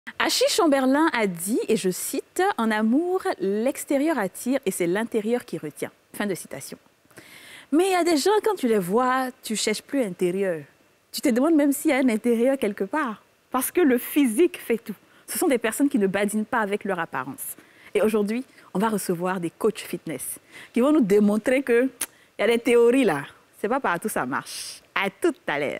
Achille Chamberlain a dit, et je cite, « En amour, l'extérieur attire et c'est l'intérieur qui retient. » Fin de citation. Mais il y a des gens, quand tu les vois, tu ne cherches plus intérieur. Tu te demandes même s'il y a un intérieur quelque part. Parce que le physique fait tout. Ce sont des personnes qui ne badinent pas avec leur apparence. Et aujourd'hui, on va recevoir des coachs fitness qui vont nous démontrer qu'il y a des théories là. C'est pas partout ça marche. À tout à l'heure.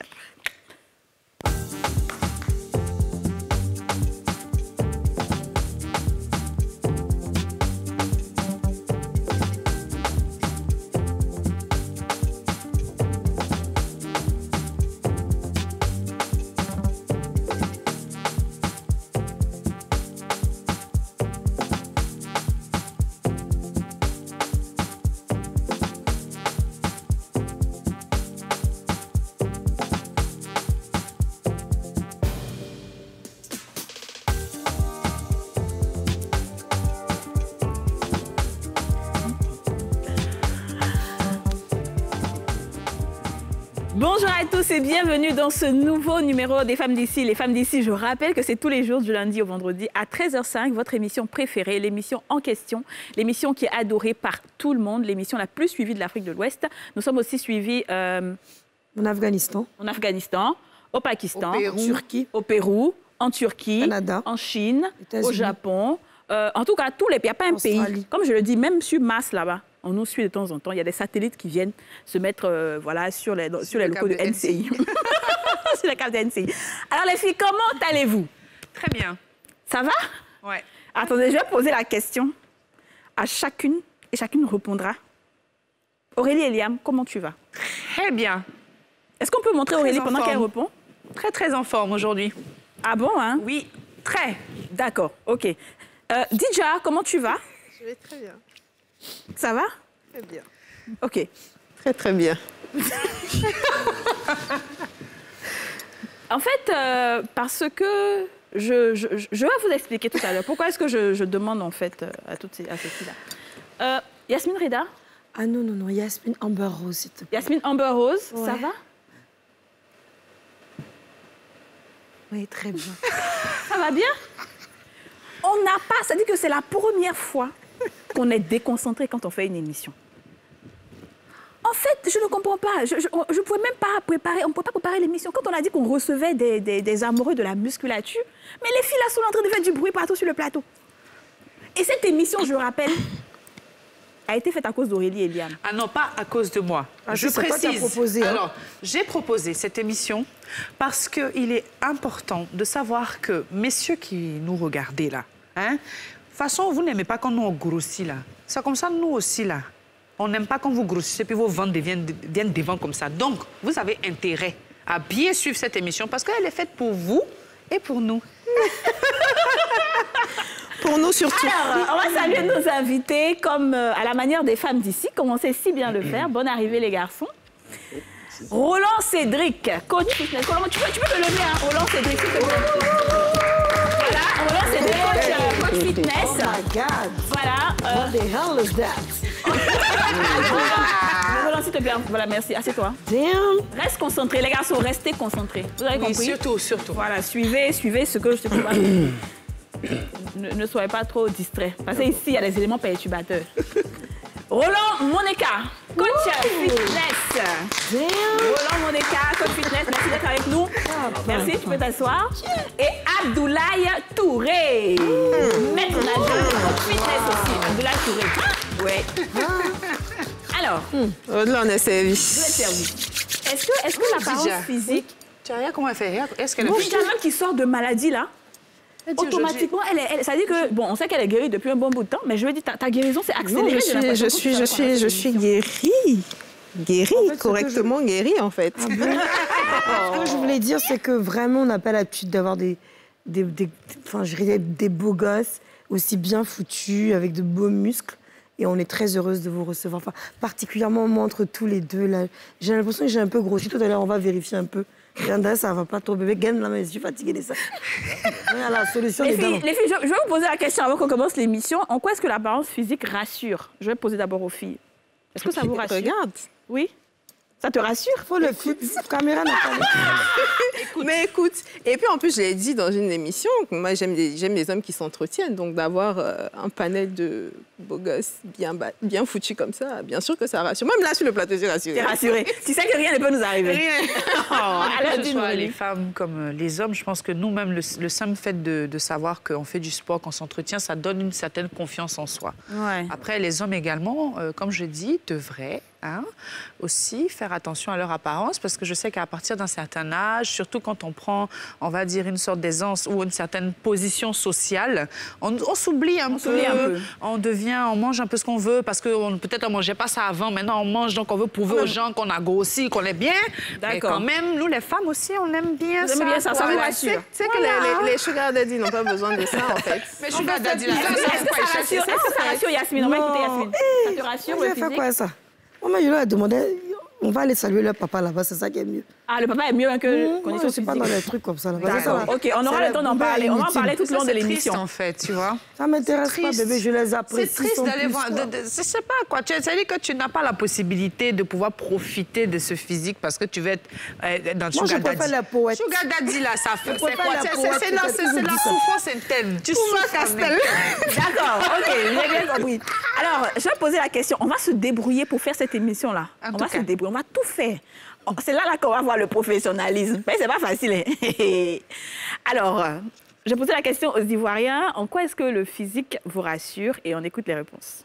Bonjour à tous et bienvenue dans ce nouveau numéro des Femmes d'ici. Les Femmes d'ici, je rappelle que c'est tous les jours du lundi au vendredi à 13h05, votre émission préférée, l'émission en question, l'émission qui est adorée par tout le monde, l'émission la plus suivie de l'Afrique de l'Ouest. Nous sommes aussi suivis en Afghanistan, au Pakistan, au Pérou, en Turquie, Canada, en Chine, au Japon. En tout cas, tous les pays. Il n'y a pas un pays. Comme je le dis, même sur Mars là-bas. On nous suit de temps en temps. Il y a des satellites qui viennent se mettre voilà, sur les locaux de NCI. Sur la carte de NCI. Alors les filles, comment allez-vous? Très bien. Ça va? Ouais. Attendez, je vais poser la question à chacune et chacune répondra. Aurélie et Liam, comment tu vas? Très bien. Est-ce qu'on peut montrer Aurélie pendant qu'elle répond? Très, très en forme aujourd'hui. Ah bon, hein? Oui, très. D'accord, ok. Dija, comment tu vas? Je vais très bien. Ça va? Très bien. Ok. Très, très bien. En fait, parce que je vais vous expliquer tout à l'heure. Pourquoi est-ce que je demande en fait à toutes ces filles-là. Yasmine Reda? Ah non, non, non, Yasmine Amber Rose, s'il te plaît. Yasmine Amber Rose, ouais. Ça va? Oui, très bien. Ça va bien? On n'a pas... Ça dit que c'est la première fois qu'on est déconcentré quand on fait une émission. En fait, je ne comprends pas. Je ne pouvais même pas préparer... On ne pouvait pas préparer l'émission. Quand on a dit qu'on recevait des amoureux de la musculature, mais les filles là sont en train de faire du bruit partout sur le plateau. Et cette émission, je le rappelle, a été faite à cause d'Aurélie et Liam. Ah non, pas à cause de moi. Ah, je précise. Proposé, hein. Alors, j'ai proposé cette émission parce qu'il est important de savoir que, messieurs qui nous regardez là, hein, de toute façon, vous n'aimez pas quand nous on grossit là. C'est comme ça, nous aussi là. On n'aime pas quand vous grossissez puis vos ventres viennent devant comme ça. Donc, vous avez intérêt à bien suivre cette émission parce qu'elle est faite pour vous et pour nous. Pour nous surtout. Alors, on va saluer nos invités comme à la manière des femmes d'ici, comme on sait si bien le faire. Bonne arrivée les garçons. Roland Cédric, coach fitness. Roland, tu peux te lever, hein, Roland Cédric, s'il te plaît. Voilà, Roland Cédric, coach fitness. Oh my God. Voilà. What the hell is that? Roland, s'il te plaît. Voilà, merci. Assieds-toi. Damn. Reste concentré, les garçons, restez concentrés. Vous avez compris? Surtout, surtout. Voilà, suivez ce que je te dis. Ne soyez pas trop distraits. Parce qu'ici, il y a des éléments perturbateurs. Roland Moneka, coach fitness. Roland Moneka, coach fitness. Merci d'être avec nous. Merci, tu peux t'asseoir. Et Abdoulaye Touré, maître nageur, coach fitness aussi. Abdoulaye Touré. Oui. Alors, Là, on est servi. vous êtes servi. Est-ce que l'apparence physique... Tu as rien comment elle fait? Est-ce qu'elle Bon, a il y a même qui sort de maladie, là. Automatiquement, ça dit que, bon, on sait qu'elle est guérie depuis un bon bout de temps, mais je veux dire, ta guérison s'est accélérée. Non, je suis guérie. Guérie, en fait, correctement guérie, en fait. Ah bon. Ce que je voulais dire, c'est que vraiment, on n'a pas l'habitude d'avoir des beaux gosses aussi bien foutus, avec de beaux muscles. Et on est très heureuse de vous recevoir. Enfin, particulièrement, moi, entre tous les deux, là, j'ai l'impression que j'ai un peu grossi. Tout à l'heure, on va vérifier un peu. Regardez, ça va pas trop, bébé. Gagne là, mais je suis fatiguée de ça. La solution les filles, je vais vous poser la question avant qu'on commence l'émission. En quoi est-ce que l'apparence physique rassure? Je vais poser d'abord aux filles. Est-ce que ça vous rassure? Regarde. Oui? Ça te rassure? Faut le caméra n'a pas Mais écoute, et puis en plus, je l'ai dit dans une émission, moi j'aime les hommes qui s'entretiennent, donc d'avoir un panel de beaux gosses bien foutus comme ça, bien sûr que ça rassure. Même là sur le plateau, je suis rassurée. T'es rassurée. Tu sais que rien ne peut nous arriver. Rien. Que ce soit les femmes comme les hommes, je pense que nous-mêmes, le simple fait de savoir qu'on fait du sport, qu'on s'entretient, ça donne une certaine confiance en soi. Ouais. Après, les hommes également, comme je dis, devraient aussi faire attention à leur apparence, parce que je sais qu'à partir d'un certain âge, surtout quand on prend, on va dire, une sorte d'aisance ou une certaine position sociale, on s'oublie un peu. On mange un peu ce qu'on veut, parce que peut-être on ne mangeait pas ça avant, maintenant on mange, donc on veut prouver aux gens qu'on a grossi, qu'on est bien. Mais quand même, nous les femmes aussi, on aime bien ça. Vous aimez bien ça, ça vous rassure. Tu sais que les sugar daddy n'ont pas besoin de ça, en fait. Mais sugar daddy, Est-ce que ça rassure Yasmine? On va écouter Yasmine. Ça te rassure le physique? fait quoi ça? Moi, je leur ai demandé, on va aller saluer leur papa là-bas, c'est ça qui est mieux. Ah, le papa est mieux que condition physique. C'est pas dans les trucs comme ça. OK, on aura le temps d'en parler. On va en parler tout au long de l'émission. En fait, tu vois. Ça m'intéresse pas, bébé, je les apprécie. C'est triste d'aller voir. Je sais pas quoi. C'est-à-dire que tu n'as pas la possibilité de pouvoir profiter de ce physique parce que tu vas être dans le sugar daddy. Moi, je préfère la poète. Sugar daddy, là, ça fait. C'est quoi? C'est la souffrance interne. Tu sois Castel. D'accord, OK, j'ai bien compris. Alors, je vais poser la question. On va se débrouiller pour faire cette émission-là. On va se débrouiller, on va tout faire. C'est là qu'on va voir le professionnalisme. Mais c'est pas facile. Hein? Alors, je posais la question aux Ivoiriens. En quoi est-ce que le physique vous rassure? Et on écoute les réponses.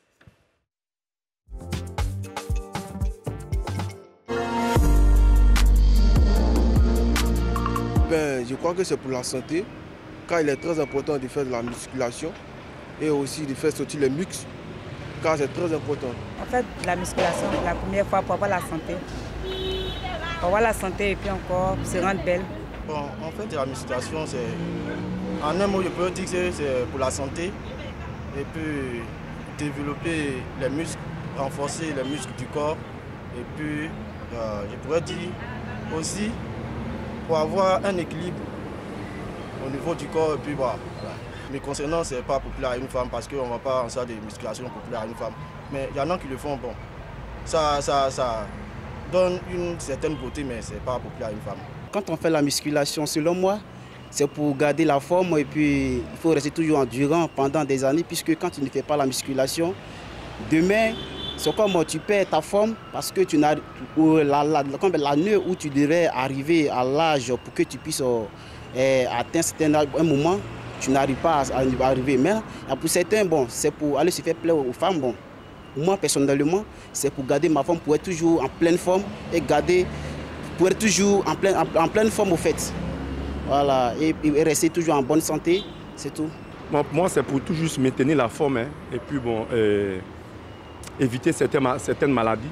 Je crois que c'est pour la santé, car il est très important de faire de la musculation et aussi de faire sortir les muscles, car c'est très important. En fait, la musculation, la première fois pour avoir la santé. Pour avoir la santé et puis encore se rendre belle. Bon, en fait, la musculation, c'est... En un mot, je peux dire que c'est pour la santé et puis développer les muscles, renforcer les muscles du corps. Et puis, je pourrais dire aussi pour avoir un équilibre au niveau du corps. Et puis, voilà. Mais concernant, ce n'est pas populaire à une femme parce qu'on ne va pas en salle de musculation populaire à une femme. Mais il y en a qui le font, bon. Ça donne une certaine beauté, mais ce n'est pas populaire à une femme. Quand on fait la musculation, selon moi, c'est pour garder la forme et puis il faut rester toujours endurant pendant des années puisque quand tu ne fais pas la musculation, demain, c'est comme tu perds ta forme parce que tu n'as l'année où tu devrais arriver à l'âge pour que tu puisses atteindre un moment, tu n'arrives pas à arriver. Mais pour certains, bon, c'est pour aller se faire plaisir aux femmes. Bon. Moi, personnellement, c'est pour garder ma forme, pour être toujours en pleine forme et pour être toujours en pleine forme au fait. Voilà, et rester toujours en bonne santé, c'est tout. Bon, pour moi, c'est pour toujours maintenir la forme hein, et puis bon, éviter certaines maladies.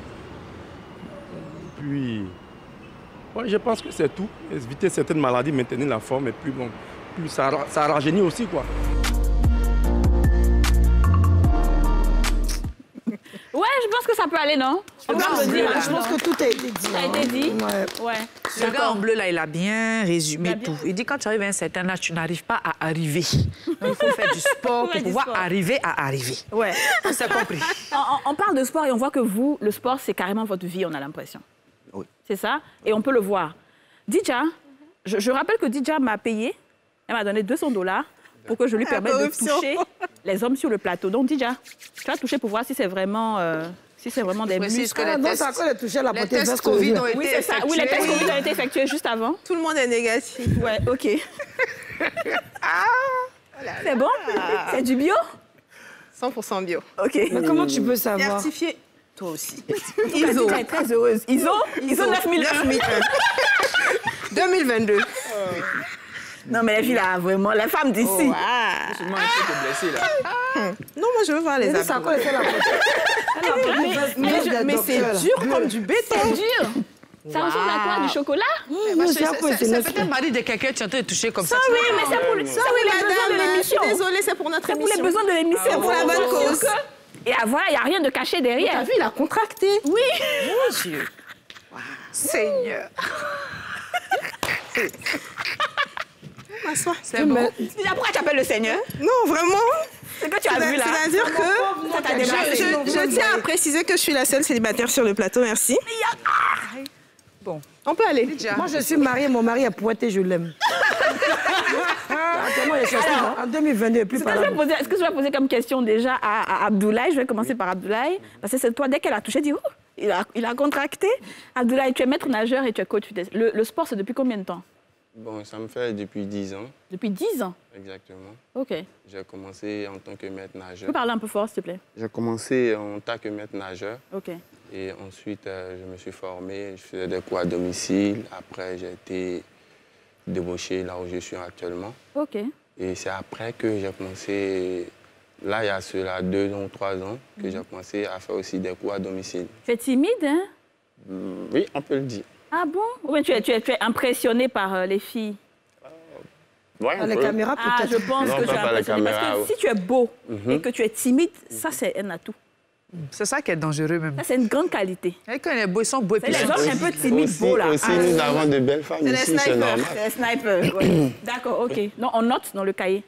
Puis, ouais, je pense que c'est tout. Éviter certaines maladies, maintenir la forme et puis bon, plus ça rajeunit aussi quoi. Ouais, je pense que ça peut aller, non? Je pense que tout a été dit. Ça a été dit? Ouais. Le gars en bleu, là, il a bien résumé tout. Il dit quand tu arrives à un certain âge, tu n'arrives pas à arriver. Il faut faire du sport pour pouvoir arriver à arriver. Ouais. On s'est compris. On parle de sport et on voit que vous, le sport, c'est carrément votre vie, on a l'impression. Oui. C'est ça? Et on peut le voir. Didja, je rappelle que Didja m'a payé, elle m'a donné $200 pour que je lui permette de toucher les hommes sur le plateau. Donc, Didja, tu vas toucher pour voir si c'est vraiment, des muscles. Non, c'est encore toucher la Les tests Covid ont été Oui, c'est ça. Oui, les tests Covid ont été effectués juste avant. Tout le monde est négatif. Ouais, OK. C'est bon? C'est du bio? 100% bio. OK. Mais comment tu peux savoir? Certifié. Toi aussi. ISO. Elle est très heureuse. ISO 9001. 2022. Non, mais les filles, là, vraiment, les femmes d'ici. Oh, wow. Non, moi, je veux voir les abdos. Ça quoi fait la Mais c'est dur comme du béton. C'est dur. Ça ressemble à quoi? Du chocolat? C'est peut-être mari de quelqu'un qui est en train de toucher comme ça. Oui, mais c'est pour les besoins de l'émission. Désolée, c'est pour notre émission. C'est pour les besoins de l'émission. C'est pour la bonne cause. Et voilà, il n'y a rien de caché derrière. T'as vu, il a contracté. Oui. Mon Dieu. Seigneur. C'est bon. Pourquoi tu appelles le Seigneur? Non, vraiment. C'est que tu as vu là. C'est-à-dire que ça t'a dépassé. Je tiens à préciser que je suis la seule célibataire sur le plateau, merci. Bon. On peut aller. Moi, je suis mariée, mon mari a pointé, je l'aime. Actuellement, il est sorti en 2022, plus par là. Est-ce que je vais poser comme question déjà à Abdoulaye? Je vais commencer par Abdoulaye. Parce que c'est toi, dès qu'elle a touché, dis, oh, il a contracté. Abdoulaye, tu es maître nageur et tu es coach. Le sport, c'est depuis combien de temps? Bon, ça me fait depuis 10 ans. Depuis 10 ans? Exactement. OK. J'ai commencé en tant que maître nageur. Tu peux parler un peu fort, s'il te plaît? J'ai commencé en tant que maître nageur. OK. Et ensuite, je me suis formé, je faisais des cours à domicile. Après, j'ai été débauché là où je suis actuellement. OK. Et c'est après que j'ai commencé, là, il y a cela 2 ans ou 3 ans, que j'ai commencé à faire aussi des cours à domicile. Tu es timide, hein? Oui, on peut le dire. Ah bon? Ou bien tu es impressionné par les filles? Ouais, les caméras, peut-être. Je pense que tu es impressionné. Parce que si tu es beau et que tu es timide, ça, c'est un atout. C'est ça qui est dangereux même. Ça, c'est une grande qualité. Et quand les beaux, ils sont beaux. C'est les hommes un peu timides, beaux, là. Aussi, nous avons de belles femmes ici, c'est normal. C'est les snipers, ouais. D'accord, OK. Non, on note dans le cahier.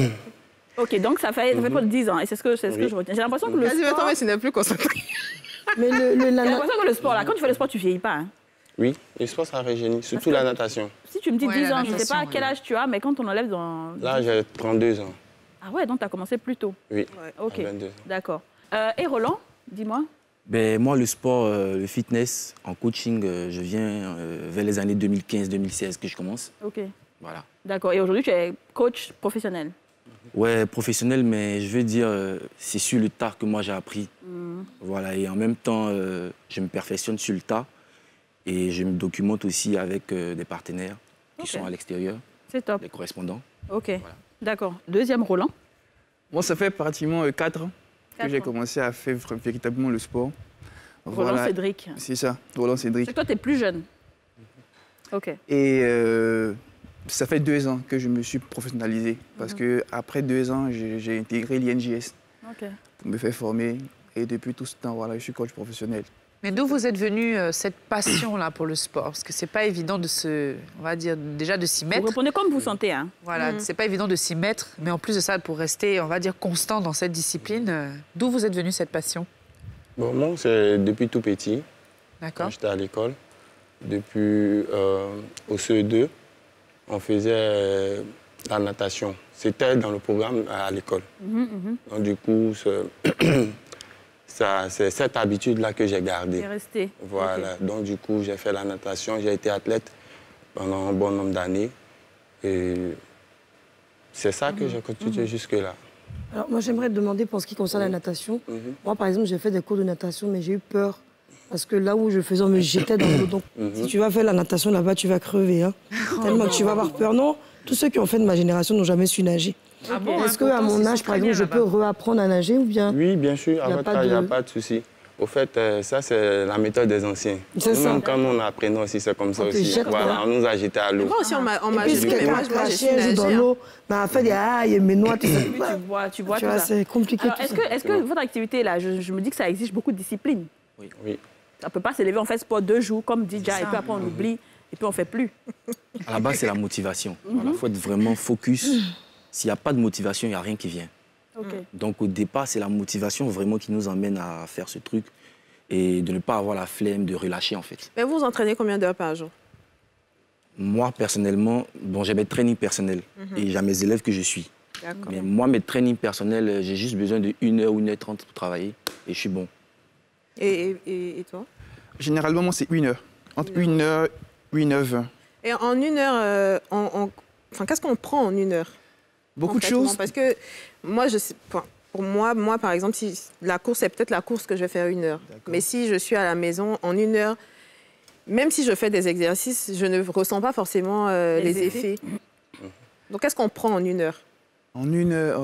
OK, donc ça fait pas 10 ans. Et c'est ce que je retiens. J'ai l'impression que le sport... Attends, mais tu n'es plus concentré. Mais j'ai l'impression que le sport, là, quand tu fais le sport, tu vieillis pas. Hein. Oui, le sport, ça rajeunit, surtout la natation. Si tu me dis 10 ans, je ne sais pas quel âge tu as, mais quand on enlève dans... Là, j'ai 32 ans. Ah ouais, donc tu as commencé plus tôt. Oui, OK, 22 ans. d'accord. Et Roland, dis-moi. Ben, moi, le sport, le fitness, en coaching, je viens vers les années 2015-2016 que je commence. OK. Voilà. D'accord. Et aujourd'hui, tu es coach professionnel? Ouais, professionnel, mais je veux dire, c'est sur le tas que moi j'ai appris. Voilà, et en même temps, je me perfectionne sur le tas et je me documente aussi avec des partenaires qui sont à l'extérieur. C'est top. Les correspondants. OK, voilà. D'accord. Deuxième, Roland. Moi, ça fait pratiquement 4 ans que j'ai commencé à faire véritablement le sport. Roland Cédric. C'est ça, Roland Cédric. C'est que toi, tu es plus jeune. OK. Et ça fait 2 ans que je me suis professionnalisé. Parce qu'après 2 ans, j'ai intégré l'INJS pour me faire former. Et depuis tout ce temps, voilà, je suis coach professionnel. Mais d'où vous êtes venu cette passion-là pour le sport? Parce que c'est pas évident de on va dire, déjà de s'y mettre. Vous répondez comme vous sentez, hein? Voilà, c'est pas évident de s'y mettre. Mais en plus de ça, pour rester, on va dire, constant dans cette discipline, d'où vous êtes venu cette passion? Bon, moi, c'est depuis tout petit. D'accord. Quand j'étais à l'école. Depuis au CE2, on faisait la natation. C'était dans le programme à l'école. Donc, du coup, c'est cette habitude-là que j'ai gardée. C'est resté. Voilà. Okay. Donc, du coup, j'ai fait la natation. J'ai été athlète pendant un bon nombre d'années. Et c'est ça que j'ai continué jusque-là. Alors, moi, j'aimerais te demander, pour ce qui concerne la natation, moi, par exemple, j'ai fait des cours de natation, mais j'ai eu peur. Parce que là où je faisais, on me jetait dans l'eau. Donc, si tu vas faire la natation là-bas, tu vas crever. Hein. Tellement que tu vas avoir peur. Non, tous ceux qui ont fait de ma génération n'ont jamais su nager. Ah bon, est-ce qu'à mon âge, par exemple, je peux réapprendre à nager ou bien... Oui, bien sûr. À votre âge, il n'y a pas de souci. Au fait, ça, c'est la méthode des anciens. Nous-mêmes, quand nous, on apprenait aussi, c'est comme ça aussi. Voilà, on nous a jeté à l'eau. Moi aussi, on m'a jeté. Moi, je dans l'eau, on a fait des aïe, mais noix, tout ça. Tu vois, c'est compliqué. Est-ce que votre activité, là, je me dis que ça exige beaucoup de discipline? Oui. Ça ne peut pas s'élever, on fait sport 2 jours, comme dit Dja, et puis après on oublie, et puis on ne fait plus. À la base, c'est la motivation. Il faut être vraiment focus. S'il n'y a pas de motivation, il n'y a rien qui vient. Donc au départ, c'est la motivation vraiment qui nous emmène à faire ce truc et de ne pas avoir la flemme de relâcher en fait. Mais vous entraînez combien d'heures par jour? Moi, personnellement, bon, j'ai mes trainings personnels et j'ai mes élèves que je suis. Mais moi, mes trainings personnels, j'ai juste besoin de 1 heure ou 1h30 pour travailler et je suis bon. Et toi? Généralement, moi, c'est 1 heure. Entre 1 heure, 1h20. Et en 1 heure, enfin, qu'est-ce qu'on prend en 1 heure? Beaucoup de choses. Parce que moi, pour moi, par exemple, si la course, c'est peut-être la course que je vais faire 1 heure. Mais si je suis à la maison, en 1 heure, même si je fais des exercices, je ne ressens pas forcément les effets. Donc, qu'est-ce qu'on prend en 1 heure? En 1 heure,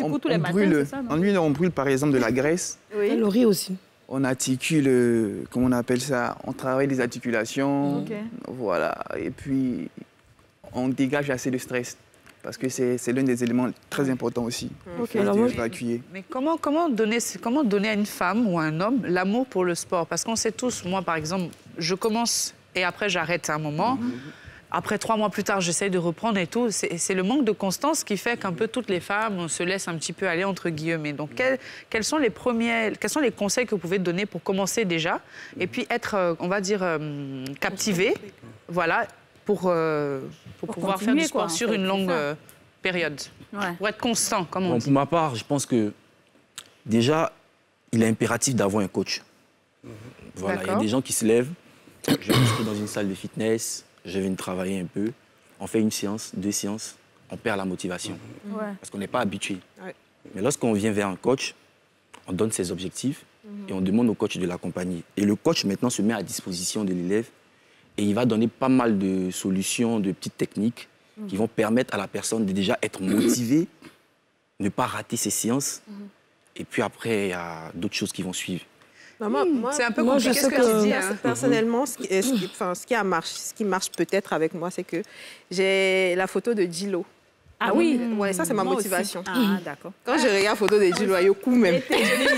en 1 heure, on brûle par exemple de la graisse. Oui. Le riz aussi. On articule, comment on appelle ça? On travaille les articulations. Voilà. Et puis, on dégage assez de stress. Parce que c'est l'un des éléments très importants aussi. Mais comment donner à une femme ou à un homme l'amour pour le sport? Parce qu'on sait tous, moi par exemple, je commence et après j'arrête à un moment. après 3 mois plus tard, j'essaye de reprendre et tout. C'est le manque de constance qui fait qu'un peu toutes les femmes, on se laisse un petit peu aller entre guillemets. Donc, quels sont les conseils que vous pouvez donner pour commencer déjà et puis être, on va dire, captivé, voilà, pour pouvoir faire du sport sur une longue période, pour être constant, comme on dit. Pour ma part, je pense que déjà, il est impératif d'avoir un coach. Voilà, il y a des gens qui se lèvent, je vais rentrer dans une salle de fitness, je viens travailler un peu, on fait 1 séance, 2 séances, on perd la motivation. Parce qu'on n'est pas habitué. Mais lorsqu'on vient vers un coach, on donne ses objectifs et on demande au coach de l'accompagner. Et le coach maintenant se met à disposition de l'élève et il va donner pas mal de solutions, de petites techniques qui vont permettre à la personne de déjà être motivée, ne pas rater ses séances. Et puis après, il y a d'autres choses qui vont suivre. Moi, c'est un peu compliqué ce que tu dis. Personnellement, ce qui marche peut-être avec moi, c'est que j'ai la photo de Djilo. Ah oui? Ouais, ça, c'est ma motivation. Ah, d'accord. Quand je regarde la photo de Djilo, il y a coup même. Ouais,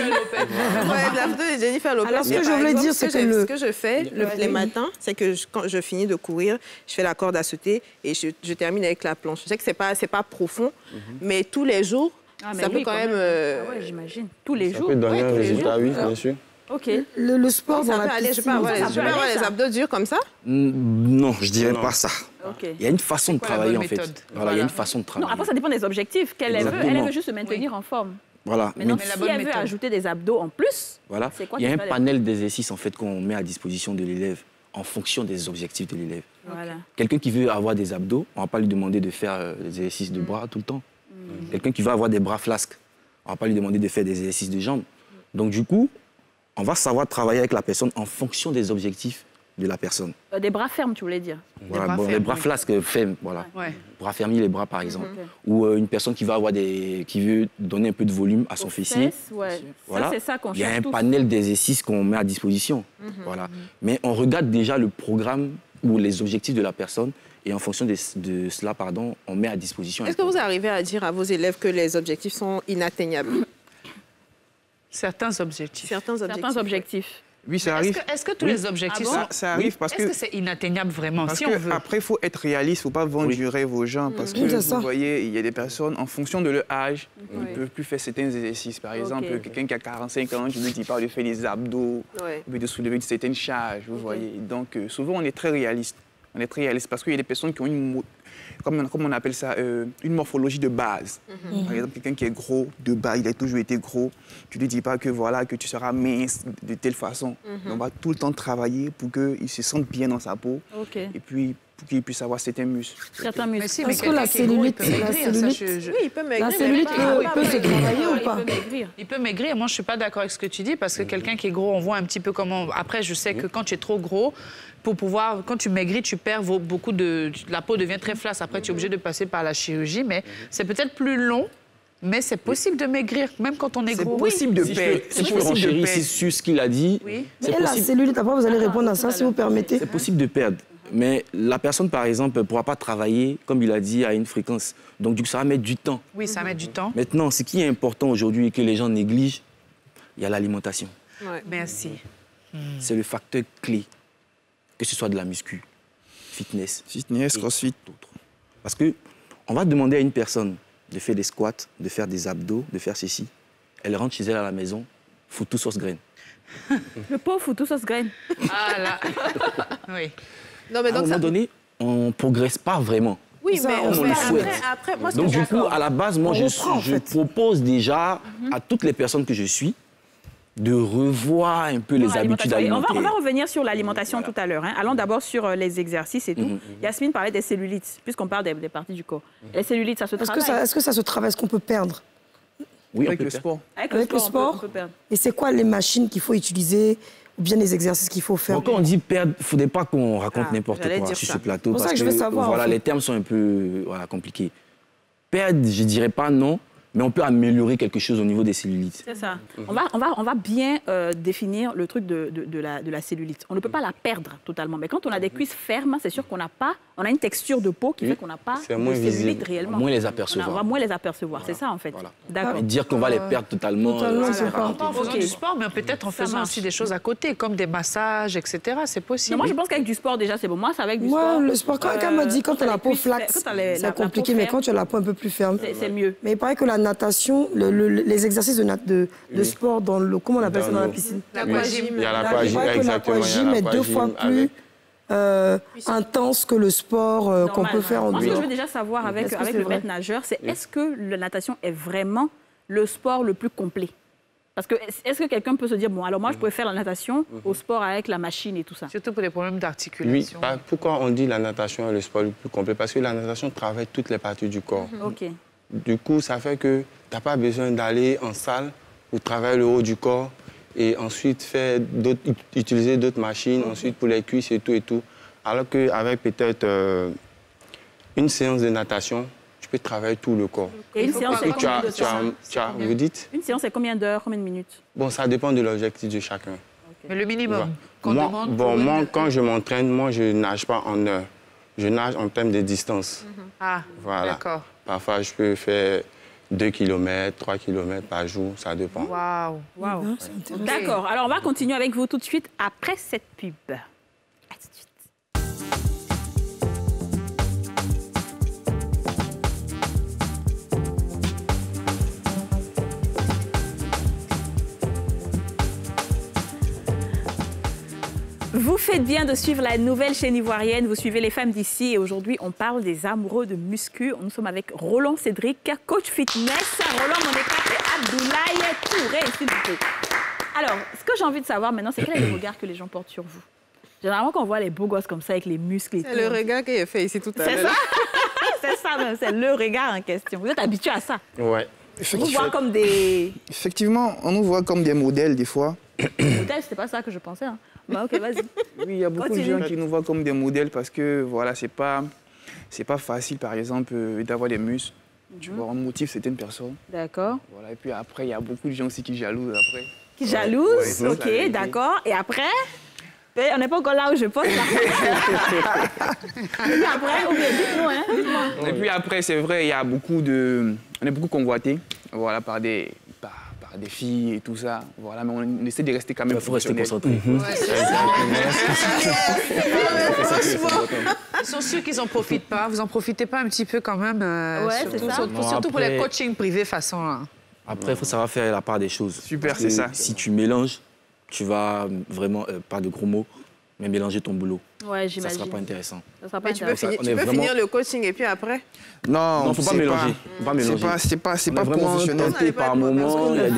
la photo de Jennifer Lopez. Alors, ce que je voulais dire, c'est que ce que je fais les matins, c'est que quand je finis de courir, je fais la corde à sauter et je termine avec la planche. Je sais que c'est pas profond, mais tous les jours, ça peut quand même... Ah ouais, j'imagine. Tous les jours? Ça peut donner un résultat, oui, bien sûr. OK. Le sport dans la piscine... Je peux avoir les abdos durs comme ça? Non, je dirais pas ça. Okay. Il y a une façon de travailler, en fait. Voilà, il y a une façon de travailler. Non, après, ça dépend des objectifs qu'elle veut. Elle veut juste se maintenir en forme. Voilà. Mais si elle veut ajouter des abdos en plus, voilà. c'est quoi? Il y a un panel d'exercices, en fait, qu'on met à disposition de l'élève en fonction des objectifs de l'élève. Voilà. Quelqu'un qui veut avoir des abdos, on ne va pas lui demander de faire des exercices de bras tout le temps. Quelqu'un qui veut avoir des bras flasques, on ne va pas lui demander de faire des exercices de jambes. Donc, du coup, on va savoir travailler avec la personne en fonction des objectifs de la personne. Des bras fermes, tu voulais dire? Voilà, les bras flasques fermes, voilà. Ouais. Bras fermés, les bras, par exemple. Ou une personne qui veut donner un peu de volume à son fessier. Voilà. Ça, c'est ça qu'on Il y a cherche un tous. panel d'exercices qu'on met à disposition. Voilà. Mais on regarde déjà le programme ou les objectifs de la personne et en fonction de cela, on met à disposition. Est-ce que vous arrivez à dire à vos élèves que les objectifs sont inatteignables? Certains objectifs. Certains objectifs. Oui, ça arrive. Est-ce que tous les objectifs sont... Ça arrive parce que... Est-ce que c'est inatteignable vraiment, si on veut? Après, il faut être réaliste, il ne faut pas vendre du rêve aux gens. Parce que, vous voyez, il y a des personnes, en fonction de leur âge, ils ne peuvent plus faire certains exercices. Par exemple, quelqu'un qui a 45 ans, je ne dis pas de faire des abdos, de soulever certaines charges, vous voyez. Donc, souvent, on est très réaliste. On est très réaliste parce qu'il y a des personnes qui ont une... Comme on appelle ça, une morphologie de base. Par exemple, quelqu'un qui est gros, de base, il a toujours été gros. Tu ne lui dis pas que, voilà, que tu seras mince de telle façon. On va tout le temps travailler pour qu'il se sente bien dans sa peau. Et puis, pour qu'il puisse avoir certains muscles. Certains muscles. Mais parce que la cellulite, oui, il peut maigrir. La cellulite peut se travailler ou pas? Il peut maigrir. Moi, je ne suis pas d'accord avec ce que tu dis parce que quelqu'un qui est gros, on voit un petit peu comment... Après, je sais que quand tu es trop gros, quand tu maigris, tu perds beaucoup de... La peau devient très flasque. Après, tu es obligé de passer par la chirurgie, mais c'est peut-être plus long. Mais c'est possible de maigrir, même quand on est gros. C'est possible de perdre. Si je peux renchérir sur ce qu'il a dit, c'est possible. La cellulite, après, vous allez répondre à ça, si vous permettez. C'est possible de perdre. Mais la personne, par exemple, ne pourra pas travailler, comme il a dit, à une fréquence. Donc, du coup, ça va mettre du temps. Oui, ça va mettre du temps. Maintenant, ce qui est important aujourd'hui et que les gens négligent, il y a l'alimentation. Merci. C'est le facteur clé. Que ce soit de la muscu, fitness, crossfit. Parce qu'on va demander à une personne de faire des squats, de faire des abdos, de faire ceci. Elle rentre chez elle à la maison, foutu sauce graine. Le pauvre foutu sauce graine. Ah là. Oui. Non, mais à un moment donné, on ne progresse pas vraiment. Oui, mais on le souhaite. après, moi, donc, du coup, à la base, moi, je propose déjà à toutes les personnes que je suis de revoir un peu les habitudes alimentaires. On va revenir sur l'alimentation tout à l'heure. Allons d'abord sur les exercices et tout. Yasmine parlait des cellulites, puisqu'on parle des parties du corps. Les cellulites, ça se travaille. Est-ce que ça se travaille? Est-ce qu'on peut perdre? Oui, avec le sport. Avec le sport, on peut perdre. Et c'est quoi les machines qu'il faut utiliser ou bien les exercices qu'il faut faire? Donc, quand on dit perdre, il ne faudrait pas qu'on raconte n'importe quoi sur ce plateau. C'est pour ça que je veux savoir. Voilà, les termes sont un peu compliqués. Perdre, je ne dirais pas non, mais on peut améliorer quelque chose au niveau des cellulites. C'est ça. On va bien définir le truc de la cellulite. On ne peut pas la perdre totalement, mais quand on a des cuisses fermes, c'est sûr qu'on n'a pas, on a une texture de peau qui fait qu'on n'a pas de cellulite réellement. On va moins les apercevoir. On va moins les apercevoir, c'est ça en fait. D'accord. Dire qu'on va les perdre totalement. Pas en faisant du sport, mais peut-être en faisant aussi des choses à côté, comme des massages, etc. C'est possible. Moi, je pense qu'avec du sport, déjà, c'est bon. Moi, c'est avec du sport. Le sport, quand elle m'a dit, quand tu as la peau flaxe, c'est compliqué, mais quand tu as la peau un peu plus ferme, c'est mieux. Mais il paraît que la natation, les exercices de sport dans l'eau, comment on appelle ça dans la piscine? L'aquagym. Il y a l'aquagym, exactement. L'aquagym est 2 fois plus intense que le sport qu'on peut faire en dehors. Moi, ce que je veux déjà savoir avec le maître nageur, c'est est-ce que la natation est vraiment le sport le plus complet? Parce que est-ce que quelqu'un peut se dire, bon, alors moi, je pourrais faire la natation au sport avec la machine et tout ça? Surtout pour les problèmes d'articulation. Oui, pourquoi on dit la natation est le sport le plus complet? Parce que la natation travaille toutes les parties du corps. OK. Du coup, ça fait que tu n'as pas besoin d'aller en salle pour travailler le haut du corps et ensuite utiliser d'autres machines, ensuite pour les cuisses et tout. Alors qu'avec peut-être une séance de natation, tu peux travailler tout le corps. Et une séance, c'est combien de temps? Vous dites? Une séance, c'est combien d'heures, combien de minutes? Bon, ça dépend de l'objectif de chacun. Okay. Mais le minimum moi, quand je m'entraîne, moi, je ne nage pas en heures. Je nage en termes de distance. Ah, voilà. D'accord. Parfois, je peux faire 2 km, 3 km par jour, ça dépend. Waouh. Wow. D'accord. Alors, on va continuer avec vous tout de suite après cette pub. À tout de suite. Vous faites bien de suivre la nouvelle chaîne ivoirienne. Vous suivez les femmes d'ici et aujourd'hui, on parle des amoureux de muscu. Nous sommes avec Roland Cédric, coach fitness. Roland Monécat et Abdoulaye Touré, s'il vous plaît. Alors, ce que j'ai envie de savoir maintenant, c'est quel est le regard que les gens portent sur vous? Généralement, quand on voit les beaux gosses comme ça avec les muscles et tout. C'est le regard qu'il a fait ici tout à l'heure. C'est ça? C'est ça, c'est le regard en question. Vous êtes habitué à ça? Ouais. On nous voit comme des... Effectivement, on nous voit comme des modèles des fois. Modèles, c'est pas ça que je pensais. Hein. Bah, ok, vas-y. Oui, il y a beaucoup de gens qui nous voient comme des modèles parce que voilà, c'est pas facile, par exemple, d'avoir des muscles. Tu vois, on motive certaines personnes. D'accord. Voilà, et puis après, il y a beaucoup de gens aussi qui jalousent après. Qui jalousent, ouais, ok, d'accord. Et après, on n'est pas encore là où je pose. Et puis après, ou bien dites-nous, hein, dites-moi. Et puis après, c'est vrai, il y a beaucoup de... On est beaucoup convoités, voilà, par des filles et tout ça. Voilà, mais on essaie de rester quand même. Il faut rester concentré. Ils sont sûrs qu'ils n'en profitent pas. Vous n'en profitez pas un petit peu quand même, surtout pour les coachings privés façon là. Après, il faut savoir faire la part des choses. Super, c'est ça. Si tu mélanges, tu vas vraiment, pas de gros mots, mais mélanger ton boulot. Ouais, j'imagine. Ça ne sera pas intéressant. Ça sera pas intéressant. Tu peux finir le coaching et puis après? Non, il ne faut pas mélanger. C'est pas professionnel. Par moment, il y a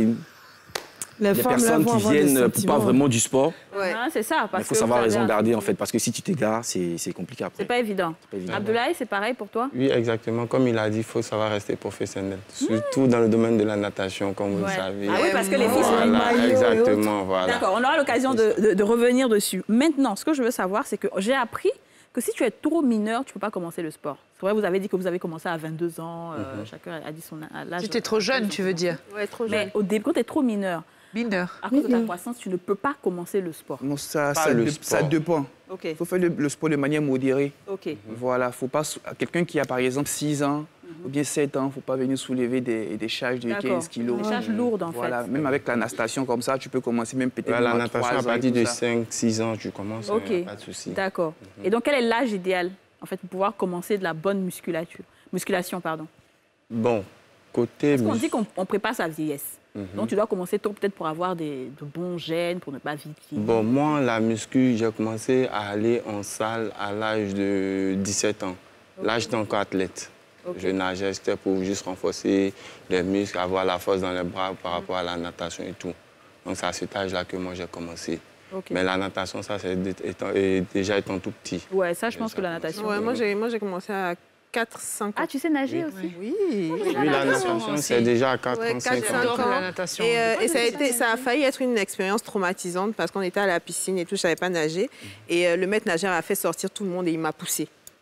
des personnes qui viennent pour pas vraiment du sport. Ouais. Ah, c'est ça. Il faut savoir raison garder, en fait, parce que si tu t'égares, c'est compliqué après. C'est pas évident. Abdoulaye, c'est pareil pour toi? Oui, exactement. Comme il a dit, il faut savoir rester professionnel. Surtout dans le domaine de la natation, comme vous le savez. Ah oui, parce que les filles sont maillot. Exactement, voilà. D'accord, on aura l'occasion de revenir dessus. Maintenant, ce que je veux savoir, c'est que j'ai appris que si tu es trop mineur, tu ne peux pas commencer le sport. C'est vrai, vous avez dit que vous avez commencé à 22 ans, chacun a dit son âge. Tu étais trop jeune, tu veux dire? Oui, trop jeune. Mais au début, quand tu es trop mineur, à cause de ta croissance, tu ne peux pas commencer le sport. Non, ça dépend. Il faut faire le sport de manière modérée. Voilà, faut pas... Quelqu'un qui a par exemple 6 ans ou bien 7 ans, il ne faut pas venir soulever des charges de 15 kilos. Des charges lourdes, en fait. Même avec la natation comme ça, tu peux commencer même peut-être la natation à partir de 5-6 ans, tu commences, pas de souci. D'accord. Et donc, quel est l'âge idéal, en fait, pour pouvoir commencer de la bonne musculation, pardon? Bon, côté... Parce qu'on dit qu'on prépare sa vieillesse. Donc, tu dois commencer tôt, peut-être pour avoir de bons gènes, pour ne pas vite vieillir. Bon, moi, la muscu, j'ai commencé à aller en salle à l'âge de 17 ans. Là, j'étais encore athlète. Je nageais, c'était pour juste renforcer les muscles, avoir la force dans les bras par rapport à la natation et tout. Donc, c'est à cet âge-là que moi, j'ai commencé. Mais la natation, ça, c'est déjà étant tout petit. Ouais, ça, je pense que la natation... Ouais, moi, j'ai commencé à 4-5 ans. Ah, tu sais nager aussi? Oui. Oui, la natation, c'est déjà à 4-5 ans. La natation. Et ça a failli être une expérience traumatisante parce qu'on était à la piscine et tout, je ne savais pas nager. Et le maître nageur a fait sortir tout le monde et il m'a poussée.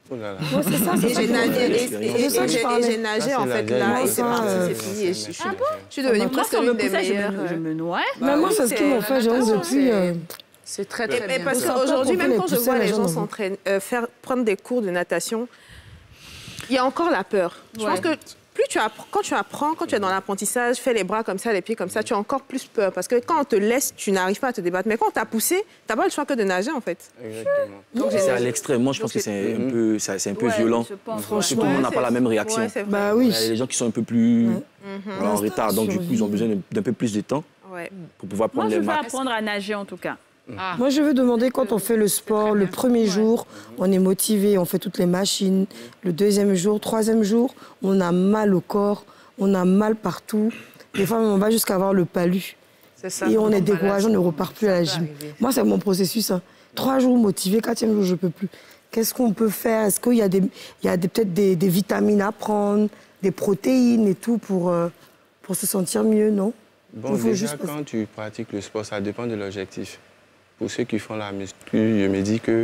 Oh là là. Ouais, c'est ça, Et j'ai nagé, en fait, là, et c'est parti, ça, c'est fini. Et je suis devenue presque l'une des meilleures. Je me noie. Mais moi, c'est ce qu'ils m'ont fait, j'avoue, depuis... C'est très, très bien. Parce qu'aujourd'hui, même quand je vois les gens s'entraîner, prendre des cours de natation, il y a encore la peur. Je pense que plus tu apprends, quand tu es dans l'apprentissage, fais les bras comme ça, les pieds comme ça, tu as encore plus peur. Parce que quand on te laisse, tu n'arrives pas à te débattre. Mais quand on t'a poussé, tu n'as pas le choix que de nager, en fait. Exactement. C'est à l'extrême. Moi, je pense que c'est un peu violent. Franchement, tout le monde n'a pas la même réaction. Bah oui. Il y a des gens qui sont un peu plus en retard. Donc, du coup, ils ont besoin d'un peu plus de temps pour pouvoir prendre les marques. Moi, je veux apprendre à nager, en tout cas. Moi, je veux demander, quand on fait le sport, le premier jour, on est motivé, on fait toutes les machines. Le deuxième jour, troisième jour, on a mal au corps, on a mal partout. Des fois, on va jusqu'à avoir le palu. Et on est découragé, on ne repart plus à la gym. Moi, c'est mon processus. 3 jours motivé, 4e jour, je ne peux plus. Qu'est-ce qu'on peut faire? Est-ce qu'il y a, peut-être des vitamines à prendre, des protéines et tout pour se sentir mieux, non? Bon, déjà, quand tu pratiques le sport, ça dépend de l'objectif. Pour ceux qui font la muscu, je me dis que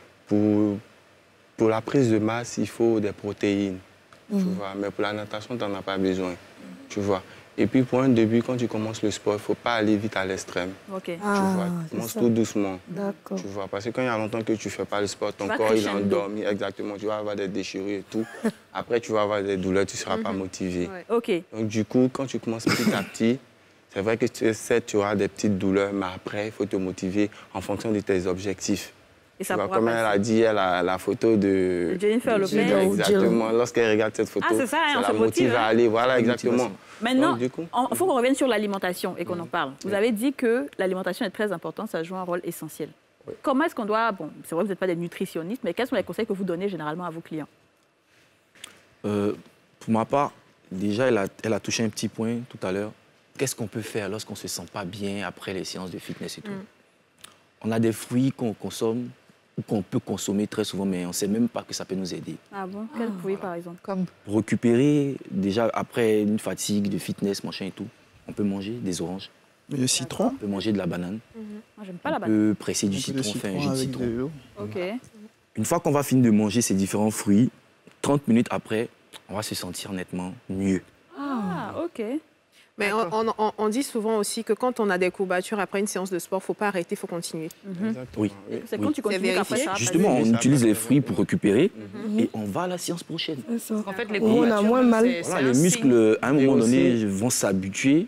pour la prise de masse, il faut des protéines, tu vois. Mais pour la natation, tu n'en as pas besoin, tu vois. Et puis, pour un début, quand tu commences le sport, il ne faut pas aller vite à l'extrême. Tu vois, commence tout doucement. Tu vois, parce que quand il y a longtemps que tu ne fais pas le sport, ton corps, il est endormi. Exactement, tu vas avoir des déchirures et tout. Après, tu vas avoir des douleurs, tu ne seras pas motivé. Donc, du coup, quand tu commences petit à petit, c'est vrai que tu auras des petites douleurs, mais après, il faut te motiver en fonction de tes objectifs. Et ça comme elle a dit, elle a la photo de Jennifer Lopez. Exactement. Lorsqu'elle regarde cette photo, c'est ça, ça on la se motive à aller. Voilà, exactement. Maintenant, il faut qu'on revienne sur l'alimentation et qu'on en parle. Vous avez dit que l'alimentation est très importante, ça joue un rôle essentiel. Comment est-ce qu'on doit... Bon, c'est vrai que vous n'êtes pas des nutritionnistes, mais quels sont les conseils que vous donnez généralement à vos clients? Pour ma part, déjà, elle a touché un petit point tout à l'heure. Qu'est-ce qu'on peut faire lorsqu'on ne se sent pas bien après les séances de fitness et tout? On a des fruits qu'on consomme ou qu'on peut consommer très souvent, mais on ne sait même pas que ça peut nous aider. Ah bon? Quels fruits, par exemple? Comme... Pour récupérer, déjà, après une fatigue de fitness, machin et tout, on peut manger des oranges. Le citron? On peut manger de la banane. Moi, j'aime pas la banane. On peut presser du citron, faire un jus de citron. Voilà. Une fois qu'on va finir de manger ces différents fruits, 30 minutes après, on va se sentir nettement mieux. Ah, OK. Mais on dit souvent aussi que quand on a des courbatures après une séance de sport, il ne faut pas arrêter, il faut continuer. Oui. C'est quand tu continues qu'après ça. Justement, on utilise les fruits pour récérer et on va à la séance prochaine. En fait, les on a moins mal. Voilà, les muscles, à un moment donné, vont s'habituer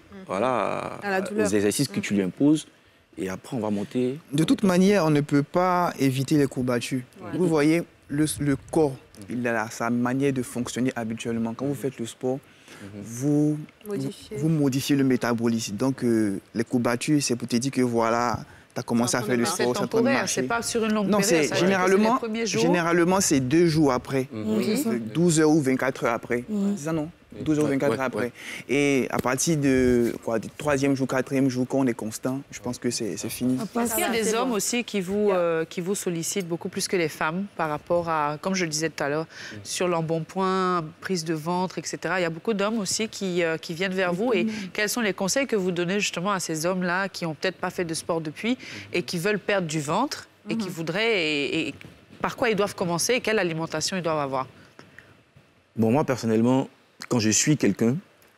aux exercices que tu lui imposes. Et après, on va monter. De toute manière, on ne peut pas éviter les courbatures. Vous voyez, le corps, il a sa manière de fonctionner habituellement. Quand vous faites le sport, vous modifiez le métabolisme. Donc, les courbatures, c'est pour te dire que voilà, tu as commencé à faire le sport, ça peut marcher. C'est pas sur une longue non, période. Généralement, c'est 2 jours après. 12 heures ou 24 heures après. C'est ça, non? 12 heures ou 24 heures après. Et à partir du 3e jour, 4e jour, quand on est constant, je pense que c'est fini. Est-ce qu'il y a des hommes aussi qui vous sollicitent beaucoup plus que les femmes par rapport à, comme je le disais tout à l'heure, sur l'embonpoint, prise de ventre, etc. Il y a beaucoup d'hommes aussi qui viennent vers vous. Et quels sont les conseils que vous donnez justement à ces hommes-là qui n'ont peut-être pas fait de sport depuis et qui veulent perdre du ventre et qui voudraient... Et par quoi ils doivent commencer et quelle alimentation ils doivent avoir? Bon, moi, personnellement, quand je suis quelqu'un,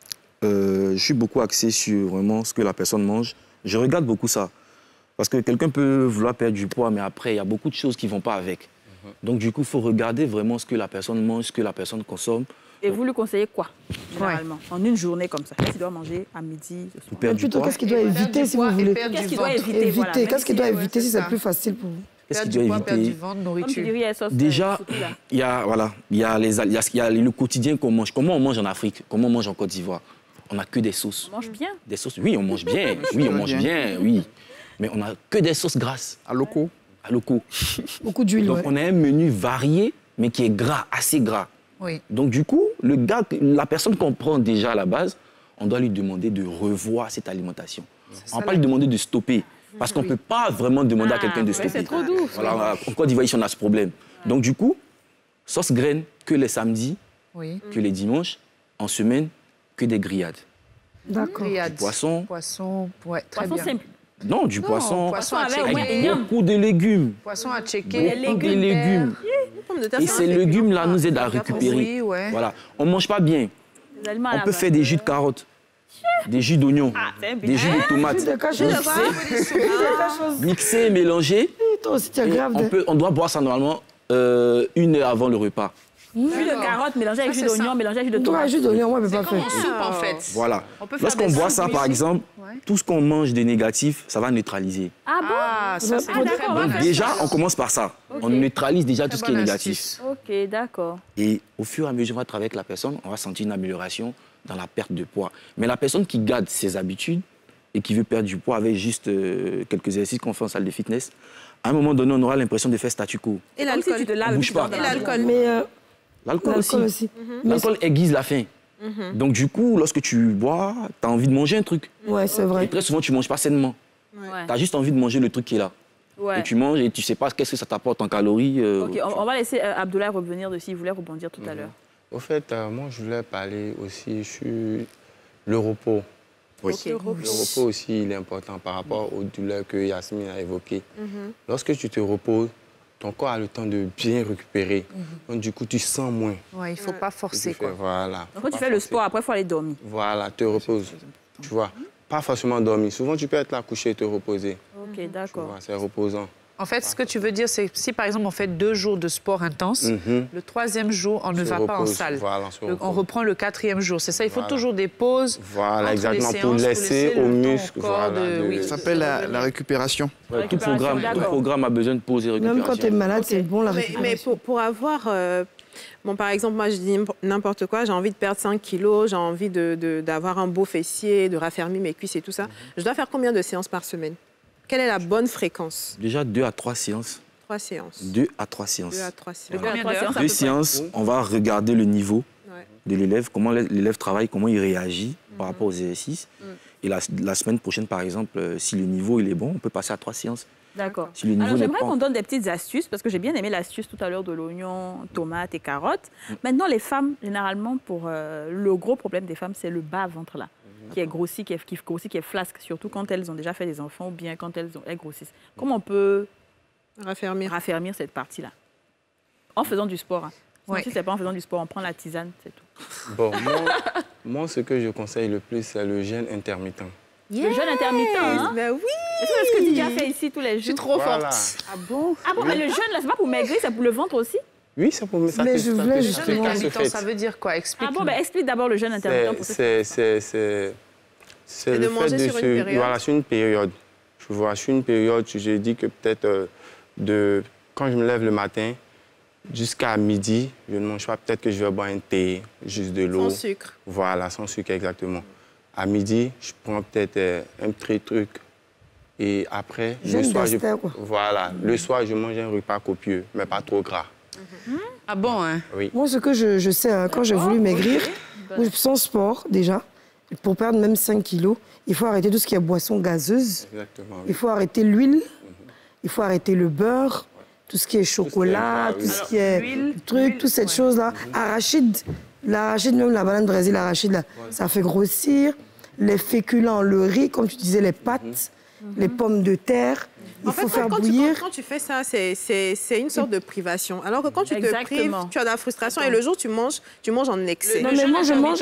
je suis beaucoup axé sur vraiment ce que la personne mange. Je regarde beaucoup ça. Parce que quelqu'un peut vouloir perdre du poids, mais après, il y a beaucoup de choses qui ne vont pas avec. Donc, du coup, il faut regarder vraiment ce que la personne mange, ce que la personne consomme. Et vous lui conseillez quoi, généralement, en une journée comme ça? Qu'est-ce qu'il doit manger à midi, ce soir? Perdre du poids. Qu'est-ce qu'il doit éviter, si vous voulez? Qu'est-ce qu'il doit éviter? Qu'est-ce qu'il doit éviter si c'est plus facile pour vous? Qu'est-ce qu'il doit éviter? Perdre du ventre, nourriture. Déjà, il y a le quotidien qu'on mange. Comment on mange en Afrique? Comment on mange en Côte d'Ivoire? On n'a que des sauces. On mange bien. Des sauces, oui, on mange bien. Oui, on mange bien, oui. Mais on n'a que des sauces grasses. À locaux. À locaux. Beaucoup d'huile. Donc, on a un menu varié, mais qui est gras, assez gras. Oui. Donc, du coup, la personne qu'on prend déjà à la base, on doit lui demander de revoir cette alimentation. On ne va pas lui demander de stopper. Parce qu'on ne peut pas vraiment demander à quelqu'un de stopper. C'est trop doux. Voilà, en Côte d'Ivoire, ici, on a ce problème. Donc, du coup, sauce graine que les samedis, que les dimanches, en semaine, que des grillades. D'accord. Du poisson. Poisson, ouais, très bien. Simple. Non, du poisson Poisson avec beaucoup de légumes. Poisson à checker. Beaucoup de légumes. pommes de terre. Et ces légumes-là nous aident à récupérer. Oui, ouais. Voilà. On ne mange pas bien. On peut faire des jus de carottes, des jus d'oignons, des jus de tomates. Mixer, mélanger. On doit boire ça normalement 1 heure avant le repas. Jus de carotte mélangé avec jus d'oignon, mélangé avec jus de tomate. Jus d'oignon, moi, je ne peux pas faire. C'est comme en soupe, en fait. Voilà. Lorsqu'on boit ça, par exemple, tout ce qu'on mange de négatif, ça va neutraliser. Ah bon? Ça, c'est d'accord. Donc déjà, on commence par ça. On neutralise déjà tout ce qui est négatif. Ok, d'accord. Et au fur et à mesure, on va travailler avec la personne, on va sentir une amélioration dans la perte de poids. Mais la personne qui garde ses habitudes et qui veut perdre du poids avec juste quelques exercices qu'on fait en salle de fitness, à un moment donné, on aura l'impression de faire statu quo. Et l'alcool? On ne bouge pas. Et l'alcool? L'alcool aussi. L'alcool aiguise la faim. Donc du coup, lorsque tu bois, tu as envie de manger un truc. Ouais, c'est vrai. Et très souvent, tu ne manges pas sainement. Tu as juste envie de manger le truc qui est là. Et tu manges et tu ne sais pas qu'est-ce que ça t'apporte en calories. Ok, on va laisser Abdoulaye revenir dessus. Il voulait rebondir tout à l'heure. Au fait, moi, je voulais parler aussi sur le repos. Oui. Okay. Le repos aussi, il est important par rapport aux douleurs que Yasmine a évoquées. Lorsque tu te reposes, ton corps a le temps de bien récupérer. Donc, du coup, tu sens moins. Ouais, il ne faut pas forcer, quoi. Voilà. Donc, quand tu fais le sport, après, il faut aller dormir. Voilà, te reposes. Tu vois, pas forcément dormir. Souvent, tu peux être là couché et te reposer. Ok, d'accord. C'est reposant. En fait, ce que tu veux dire, c'est que si, par exemple, on fait 2 jours de sport intense, le 3e jour, on ne va pas en salle. Voilà, on reprend le 4e jour. C'est ça, il faut toujours des pauses. Voilà, exactement, pour laisser aux muscles. Ça s'appelle la récupération. Tout programme a besoin de pause et récupération. Même quand tu es malade, c'est bon la récupération. Mais pour avoir... Bon, par exemple, moi, je dis n'importe quoi, j'ai envie de perdre 5 kilos, j'ai envie d'avoir un beau fessier, de raffermir mes cuisses et tout ça. Je dois faire combien de séances par semaine? Quelle est la bonne fréquence? Déjà 2 à 3 séances. 3 séances. 2 à 3 séances. 2 à 3 séances. Deux séances, on va regarder le niveau de l'élève, comment l'élève travaille, comment il réagit par rapport aux exercices. Et la semaine prochaine, par exemple, si le niveau il est bon, on peut passer à 3 séances. D'accord. Si alors, j'aimerais qu'on donne des petites astuces, parce que j'ai bien aimé l'astuce tout à l'heure de l'oignon, tomate et carottes. Maintenant, les femmes, généralement, pour le gros problème des femmes, c'est le bas-ventre là, qui est grossi, qui est flasque, surtout quand elles ont déjà fait des enfants ou bien quand elles grossissent. Comment on peut raffermir cette partie-là? En faisant du sport. Hein. Si ce n'est pas en faisant du sport, on prend la tisane, c'est tout. Bon, moi, ce que je conseille le plus, c'est le jeûne intermittent. Le jeûne intermittent, hein? Ben oui! C'est ce que Didier a fait ici tous les jours. Je suis trop forte. Ah bon? Ah bon, mais le jeûne, là, c'est pas pour maigrir, c'est pour le ventre aussi? Oui, c'est pour ça. Mais je voulais justement... Ça veut dire quoi? Explique. Ah bon, ben explique d'abord le jeûne intermittent. C'est le fait de se... Voilà, sur une période. Je vois, sur une période, j'ai dit que peut-être quand je me lève le matin, jusqu'à midi, je ne mange pas. Peut-être que je vais boire un thé, juste de l'eau. Sans sucre. Voilà, sans sucre, exactement. À midi, je prends peut-être un petit truc. Et après, le soir, le soir, je mange un repas copieux, mais pas trop gras. Ah bon, hein? Oui. Moi, ce que je sais, hein, quand j'ai voulu maigrir, sans sport, déjà, pour perdre même 5 kilos, il faut arrêter tout ce qui est boisson gazeuse. Exactement. Oui. Il faut arrêter l'huile, il faut arrêter le beurre, tout ce qui est chocolat, tout ce qui est truc, toutes ces choses-là. Arachide, l'arachide, même la banane Brésil, l'arachide, là, ça fait grossir. Les féculents, le riz, comme tu disais, les pâtes, les pommes de terre. Il faut faire bouillir. Quand tu fais ça, c'est une sorte de privation. Alors que quand tu te prives, tu as de la frustration. Et le jour, tu manges en excès. Non, mais moi, je mange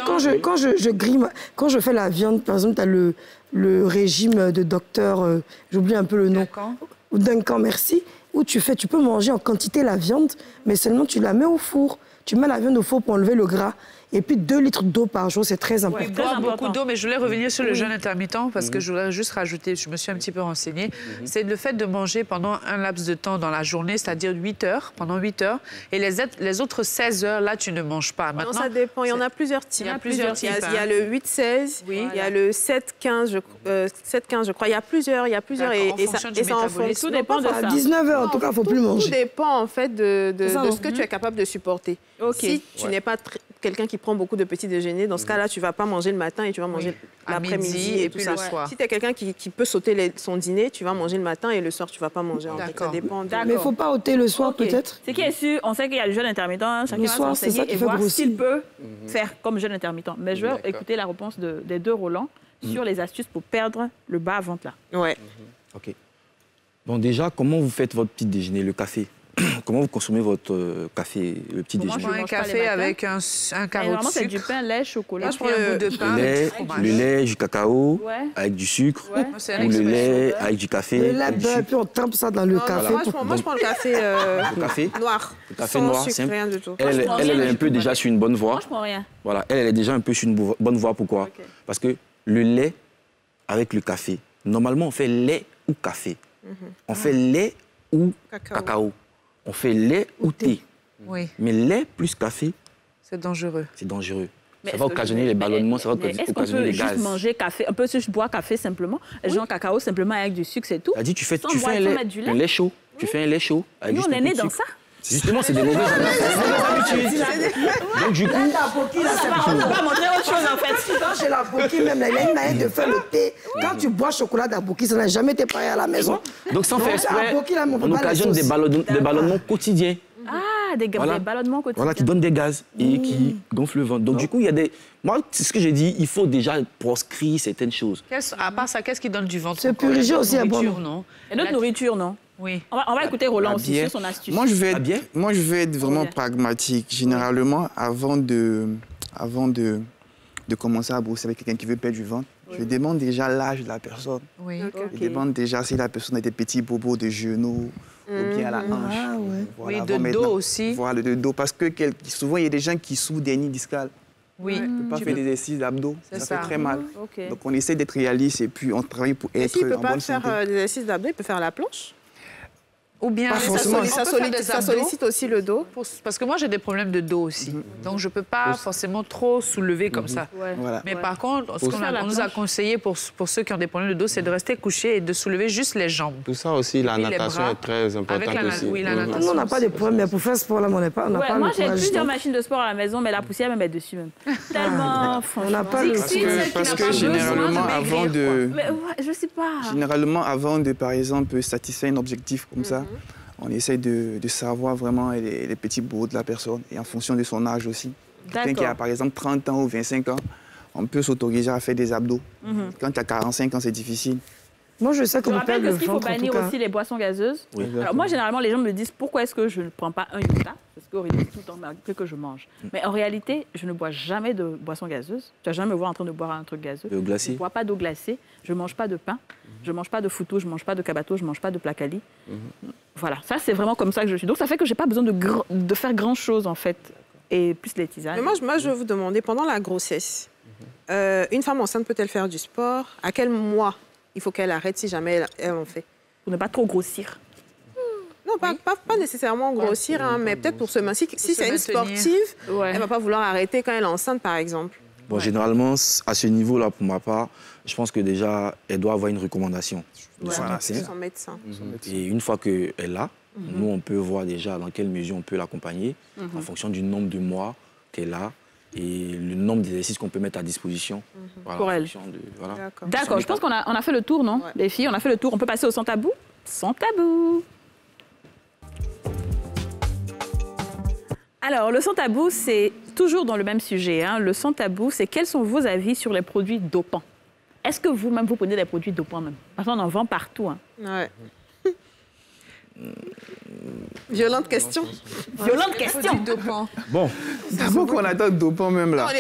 quand je fais la viande. Par exemple, tu as le régime de docteur, j'oublie un peu le nom. Ou Duncan, merci. Où tu peux manger en quantité la viande, mais seulement tu la mets au four. Tu mets la viande au four pour enlever le gras. Et puis 2 litres d'eau par jour, c'est très important. Oui, boire beaucoup d'eau, mais je voulais revenir sur le jeûne intermittent parce que je voudrais juste rajouter, je me suis un petit peu renseignée, c'est le fait de manger pendant un laps de temps dans la journée, c'est-à-dire 8 heures, pendant 8 heures, et les autres 16 heures, là, tu ne manges pas. Maintenant, ça dépend, il y en a plusieurs types. Il y a le 8-16, il y a le 7-15, je crois. Il y a plusieurs, et ça en fonction. Tout dépend de ça. À 19 heures, en tout cas, il ne faut plus manger. Tout dépend, en fait, de ce que tu es capable de supporter. Si tu n'es pas quelqu'un qui prend beaucoup de petits déjeuners, dans ce cas-là, tu ne vas pas manger le matin et tu vas manger l'après-midi et puis le soir. Si tu es quelqu'un qui peut sauter son dîner, tu vas manger le matin et le soir, tu ne vas pas manger. En fait, ça dépend. Mais il ne faut pas ôter le soir, peut-être? Ce qui est sûr, on sait qu'il y a le jeûne intermittent. Chacun va s'enseigner et voir s'il peut faire comme jeûne intermittent. Mais je vais écouter la réponse des deux Roland sur les astuces pour perdre le bas-ventre là. Ouais. OK. Bon, déjà, comment vous faites votre petit déjeuner, le café? Comment vous consommez votre café, le petit déjeuner? Je prends un café avec un carreau de Normalement, c'est sucre. du pain, lait, chocolat. Moi, je prends un bout de pain. Le lait, du cacao, avec du sucre, ou le lait avec du café. Le lait, beurre, puis on trempe ça dans le café. Moi, je prends le café, noir. Le café sans noir, sucre, simple. rien du tout. Elle est un peu déjà sur une bonne voie. Moi, je prends rien. Voilà, elle est déjà un peu sur une bonne voie. Pourquoi? Parce que le lait avec le café, normalement, on fait lait ou café. On fait lait ou cacao. On fait lait ou thé. Oui. Mais lait plus café, c'est dangereux. C'est dangereux. Ça va occasionner les ballonnements, ça va occasionner les gaz. Est-ce qu'on peut juste manger café, un peu juste boire café simplement, genre cacao simplement avec du sucre, c'est tout? Tu fais un lait chaud. Tu fais un lait chaud. Nous, on est nés dans ça. Justement, c'est des mauvaises habitudes. Donc, du coup... On va pas montrer autre chose, en fait. Quand chez la Boki, même, il y a une manière de faire le thé. Quand tu bois chocolat d'Aboki, ça n'a jamais été pareil à la maison. Donc, sans faire exprès, on occasionne des ballonnements quotidiens. Ah, des ballonnements quotidiens. Voilà, qui donnent des gaz et qui gonflent le ventre. Donc, du coup, il y a des... Moi, c'est ce que j'ai dit, il faut déjà proscrire certaines choses. À part ça, qu'est-ce qui donne du ventre? C'est puriger aussi à bon. Non. Et notre nourriture, non? Oui. On va écouter Roland aussi sur son astuce. Moi, je vais être vraiment pragmatique. Généralement, avant de commencer à brosser avec quelqu'un qui veut perdre du ventre, je demande déjà l'âge de la personne. Oui. Je demande déjà si la personne a des petits bobos de genoux ou bien à la hanche. Voilà, oui, de dos aussi. Voilà, de dos. Parce que souvent, il y a des gens qui souffrent d'hernie discale. Oui. On ne peut pas faire des exercices d'abdos, ça fait très mal. Okay. Donc, on essaie d'être réaliste et puis on travaille pour être en bonne santé. S'il ne peut pas faire des exercices d'abdos, il peut faire la planche? Ou bien ça sollicite aussi le dos. Parce que moi, j'ai des problèmes de dos aussi. Donc, je ne peux pas forcément trop soulever comme ça. Voilà. Mais par contre, ce qu'on nous a conseillé pour ceux qui ont des problèmes de dos, c'est de rester couché et de soulever juste les jambes. Tout ça aussi, la natation est très importante aussi. Oui, la natation. On n'a pas de problème, mais pour faire sport, là, on n'a pas moi, j'ai plusieurs machines de sport à la maison, mais la poussière même est dessus. Tellement, on n'a pas parce que généralement, avant de... Je sais pas. Généralement, avant de, par exemple, satisfaire un objectif comme ça, on essaie de savoir vraiment les petits bouts de la personne et en fonction de son âge aussi. Quelqu'un qui a par exemple 30 ans ou 25 ans, on peut s'autoriser à faire des abdos. Quand tu as 45 ans, c'est difficile. Moi, je sais que je rappelle que qu'il faut bannir aussi les boissons gazeuses. Oui. Alors moi, généralement, les gens me disent pourquoi est-ce que je ne prends pas un Yoda? Parce qu'Aurélie, tout le temps, que je mange. Mais en réalité, je ne bois jamais de boissons gazeuses. Tu vas jamais me voir en train de boire un truc gazeux. D'eau glacée. Je ne bois pas d'eau glacée. Je ne mange pas de pain. Je ne mange pas de foutou. Je ne mange pas de cabato. Je ne mange pas de placali. Voilà, ça, c'est vraiment comme ça que je suis. Donc, ça fait que je n'ai pas besoin de faire grand-chose, en fait. Et plus les tisanes. Mais moi, je vais vous demander, pendant la grossesse, une femme enceinte peut-elle faire du sport? À quel mois il faut qu'elle arrête si jamais elle en fait? Pour ne pas trop grossir. Non, pas nécessairement grossir, mais peut-être pour se maintenir. Si c'est une sportive, elle ne va pas vouloir arrêter quand elle est enceinte, par exemple. Bon, généralement, à ce niveau-là, pour ma part, je pense que déjà, elle doit avoir une recommandation de son médecin. Et une fois qu'elle l'a, nous, on peut voir déjà dans quelle mesure on peut l'accompagner en fonction du nombre de mois qu'elle a et le nombre d'exercices qu'on peut mettre à disposition. Voilà, pour elle. Voilà. D'accord, je pense qu'on a fait le tour, non? Les filles, on a fait le tour. On peut passer au sans tabou? Sans tabou. Alors, le sans tabou, c'est toujours dans le même sujet. Le sans tabou, c'est quels sont vos avis sur les produits dopants? Est-ce que vous-même, vous prenez des produits dopants même? Parce qu'on en vend partout. Ouais. Violente question. Violente question. Bon, d'abord qu'on attend dopant même là.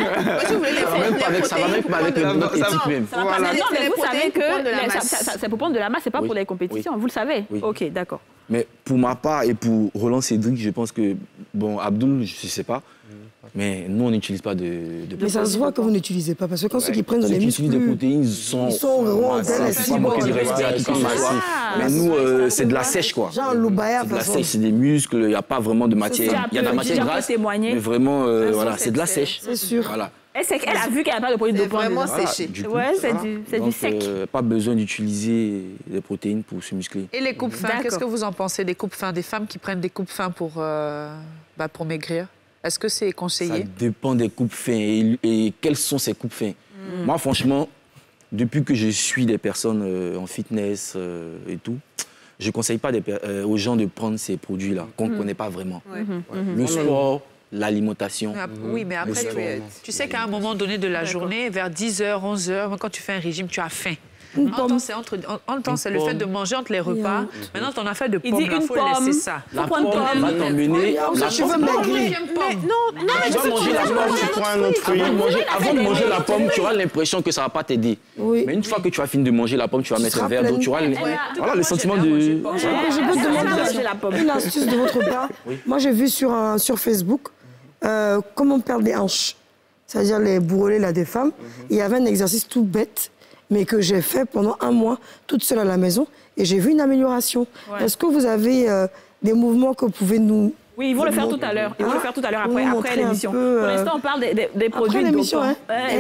Ça va même pas avec notre éthique même. Non, mais vous savez que c'est pour prendre de la masse, c'est pas pour des compétitions. Vous le savez? Ok, d'accord. Mais pour ma part et pour Roland Cédric, je pense que, bon, Abdoul, je ne sais pas, mais nous, on n'utilise pas de mais ça se voit que vous n'utilisez pas, parce que quand ceux qui prennent dans les muscles, des protéines, ils sont vraiment pas moi qui respecte, mais nous, c'est de la sèche, quoi. Genre l'oubaya, c'est de la sèche, c'est des muscles, il n'y a pas vraiment de matière. Il y a de la matière grasse, mais vraiment, voilà, c'est de la sèche. C'est sûr. Voilà. Elle a vu qu'elle n'a pas de produits dopants. C'est vraiment séché. Ouais, c'est du sec. Pas besoin d'utiliser des protéines pour se muscler. Et les coupes fins, qu'est-ce que vous en pensez des coupes fins, des femmes qui prennent des coupes fins pour maigrir? Est-ce que c'est conseillé? Ça dépend des coupes fins et quelles sont ces coupes fins. Moi, franchement, depuis que je suis des personnes en fitness et tout, je ne conseille pas aux gens de prendre ces produits-là qu'on ne connaît pas vraiment. Le sport, l'alimentation. Oui, mais après, tu sais qu'à un moment donné de la journée, vers 10h, 11h, quand tu fais un régime, tu as faim. En temps, c'est le fait de manger entre les repas. Maintenant, ton affaire de pomme, il faut laisser ça. La pomme va t'emmener. Tu veux maigrir. Non, tu vas manger la pomme, tu prends un autre fruit. Avant de manger la pomme, tu auras l'impression que ça ne va pas t'aider. Mais une fois que tu as fini de manger la pomme, tu vas mettre un verre d'eau. Tu auras le sentiment de... Je peux te demander une astuce de votre part. Moi, j'ai vu sur Facebook comment perdre des hanches. C'est-à-dire les bourrelets là, des femmes. Il y avait un exercice tout bête, mais que j'ai fait pendant 1 mois, toute seule à la maison, et j'ai vu une amélioration. Est-ce que vous avez des mouvements que vous pouvez nous... Oui, ils vont le faire tout à l'heure. Ils vont le faire tout à l'heure après l'émission. Pour l'instant, on parle des produits l'émission, dopants.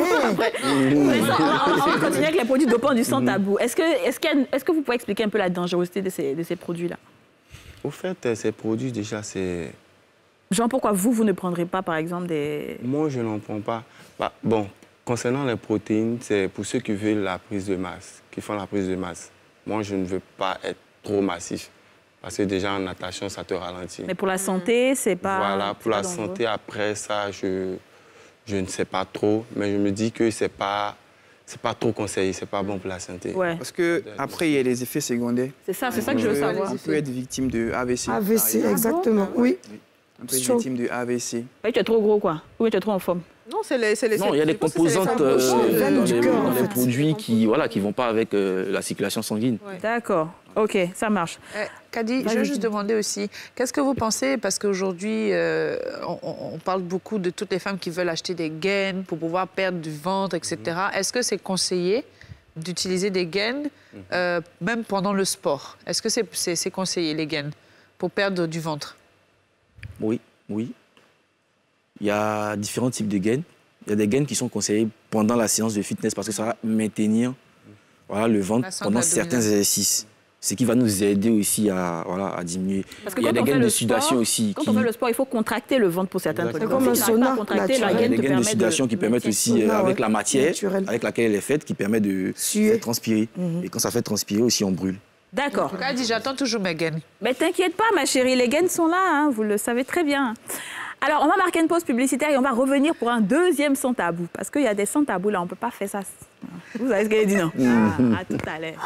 On va continuer avec les produits dopants du Sans Tabou. Est-ce que vous pouvez expliquer un peu la dangerosité de ces produits-là? Au fait, ces produits, déjà, c'est... Genre, pourquoi vous ne prendrez pas, par exemple, des... Moi, je n'en prends pas. Bon, concernant les protéines, c'est pour ceux qui veulent la prise de masse, qui font la prise de masse. Moi, je ne veux pas être trop massif. Parce que déjà, en natation, ça te ralentit. Mais pour la santé, c'est pas... Voilà, pour la santé, après ça, je ne sais pas trop. Mais je me dis que c'est pas trop conseillé, c'est pas bon pour la santé. Ouais. Parce qu'après, il y a les effets secondaires. C'est ça que je veux savoir. On peut être victime de AVC. AVC, exactement, oui. On peut être victime de AVC. Oui, tu es trop gros, quoi. Oui, tu es trop en forme. Non, c'est les... Non, il y a des composantes dans les produits qui ne vont pas avec la circulation sanguine. Ouais. D'accord. OK, ça marche. Kadi, je veux juste demander aussi, qu'est-ce que vous pensez, parce qu'aujourd'hui, on parle beaucoup de toutes les femmes qui veulent acheter des gaines pour pouvoir perdre du ventre, etc. Est-ce que c'est conseillé d'utiliser des gaines, même pendant le sport? Est-ce que c'est conseillé, les gaines, pour perdre du ventre? Oui. Il y a différents types de gaines. Il y a des gaines qui sont conseillées pendant la séance de fitness parce que ça va maintenir le ventre pendant certains exercices. Ce qui va nous aider aussi à diminuer. Parce que il y a des gaines de sudation aussi. Quand on fait le sport, il faut contracter le ventre pour certains trucs. C'est comme un sauna naturel. Il y a des gaines de sudation qui permettent aussi, avec la matière avec laquelle elle est faite, qui permet de faire transpirer. Et quand ça fait transpirer aussi, on brûle. D'accord. Kadi, j'attends toujours mes gaines. Mais t'inquiète pas, ma chérie, les gaines sont là, hein, vous le savez très bien. Alors, on va marquer une pause publicitaire et on va revenir pour un deuxième sans tabou. Parce qu'il y a des sans tabous, là, on ne peut pas faire ça. Vous savez ce qu'elle dit, non? À tout à l'heure.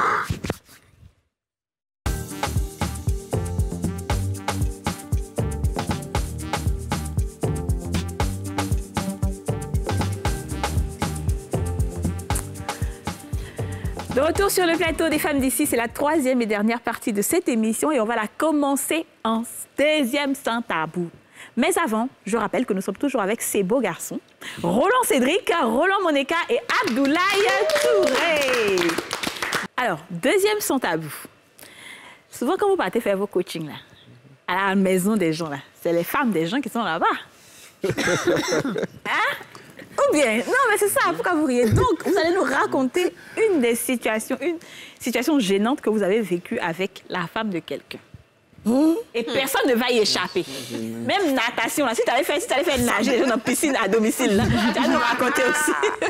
De retour sur le plateau des femmes d'ici, c'est la 3e et dernière partie de cette émission et on va la commencer en deuxième sans tabou. Mais avant, je rappelle que nous sommes toujours avec ces beaux garçons, Roland Cédric, Roland Moneka et Abdoulaye Touré. Alors, deuxième sans tabou. Souvent, quand vous partez faire vos coachings, là, à la maison des gens, là, c'est les femmes des gens qui sont là-bas. Hein? Ou bien, non, mais c'est ça, pourquoi vous riez? Donc, vous allez nous raconter une situation gênante que vous avez vécue avec la femme de quelqu'un. Et personne ne va y échapper. Même natation, là, si tu allais faire nager dans une piscine à domicile, là, tu vas nous raconter aussi.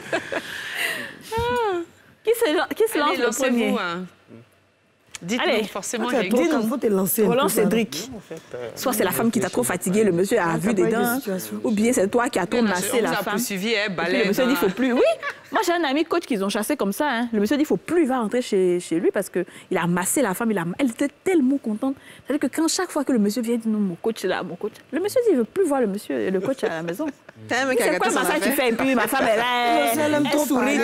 Qui se lance le premier? Dites-nous, forcément, Roland Cédric. Soit c'est la femme qui t'a trop fatigué, le monsieur a vu des dents, ou bien c'est toi qui as trop massé la femme. Le monsieur dit, il faut plus. Oui, moi j'ai un ami coach qu'ils ont chassé comme ça. Hein. Le monsieur dit, il faut plus, il va rentrer chez lui parce qu'il a massé la femme. Elle était tellement contente. C'est-à-dire que chaque fois que le monsieur vient dire, non, mon coach est là, mon coach. Le monsieur dit, il ne veut plus voir le coach à la maison. C'est quoi le massage tu fais? Et puis ma femme est là, elle sourit.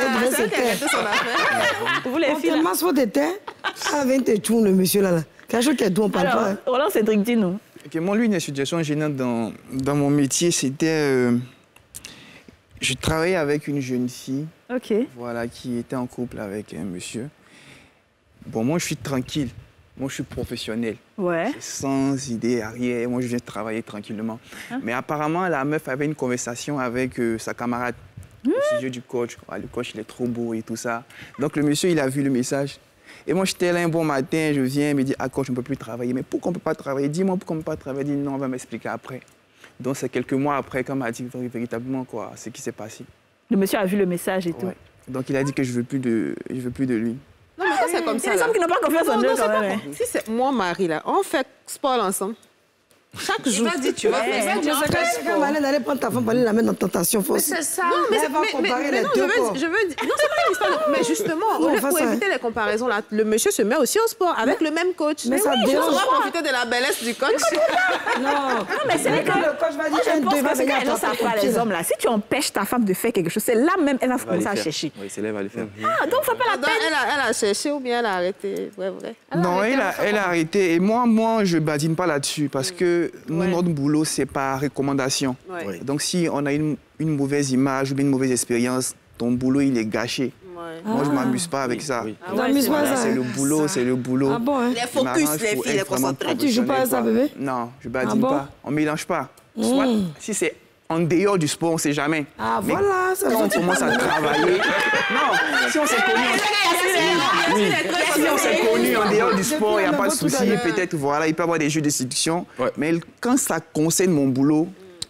Vous les filles, on masse votre tête, avec tes tours, le monsieur là. Quelque chose qui est doux, on parle pas. Alors, Roland Cédric, dis-nous. Moi, lui, une situation gênante dans mon métier, c'était... je travaillais avec une jeune fille, voilà, qui était en couple avec un monsieur. Bon, moi, je suis tranquille. Moi, je suis professionnel. Ouais. Sans idée arrière. Moi, je viens travailler tranquillement. Mais apparemment, la meuf avait une conversation avec sa camarade au sujet du coach. Le coach, il est trop beau et tout ça. Donc, le monsieur, il a vu le message. Et moi, j'étais là un bon matin, je viens, il me dit, ah, coach, on ne peut plus travailler. Mais pourquoi on ne peut pas travailler? Dis-moi pourquoi on ne peut pas travailler. Il dit, non, on va m'expliquer après. Donc, c'est quelques mois après qu'on m'a dit véritablement ce qui s'est passé. Le monsieur a vu le message et tout. Donc, il a dit que je ne veux plus de lui. Non, mais ça, c'est comme ça. Il y a des hommes qui n'ont pas confiance en eux quand même. Si c'est moi, Marie, là, on fait sport ensemble. Chaque jour. Tu vas faire Quand Malène allait prendre ta femme, aller la mettre dans tentation. C'est ça. Non, mais elle va comparer les deux corps. Je veux dire, non, c'est pas une histoire. Mais justement, pour éviter les comparaisons, là, le monsieur se met aussi au sport avec le même coach. Mais ça dérange. On va profiter de la bellesse du coach. Non, mais c'est vrai que le coach va dire je pense que c'est quand ça pas les hommes là. Si tu empêches ta femme de faire quelque chose, c'est là même elle va commencer à chercher. Oui, c'est là, elle va le faire. Ah, donc faut pas la peine. Elle a cherché ou bien elle a arrêté. Vrai. Non, elle a arrêté. Et moi, je badine pas là-dessus parce que nous, notre boulot, c'est par recommandation. Ouais. Donc, si on a une mauvaise image ou bien une mauvaise expérience, ton boulot, il est gâché. Moi, je ne m'amuse pas avec ça. C'est le boulot, c'est le boulot. Ah bon, hein? Les focus, les filles, les concentrés. Tu joues pas à ça, bébé? Non, je ne badine pas. On ne mélange pas. Soit, si c'est en dehors du sport, on ne sait jamais. Ah, mais voilà, ça quand on commence à travailler... Non, si on s'est connu en dehors du sport, il n'y a pas de souci. Peut-être, voilà, il peut y avoir des jeux de séduction. Mais quand ça concerne mon boulot...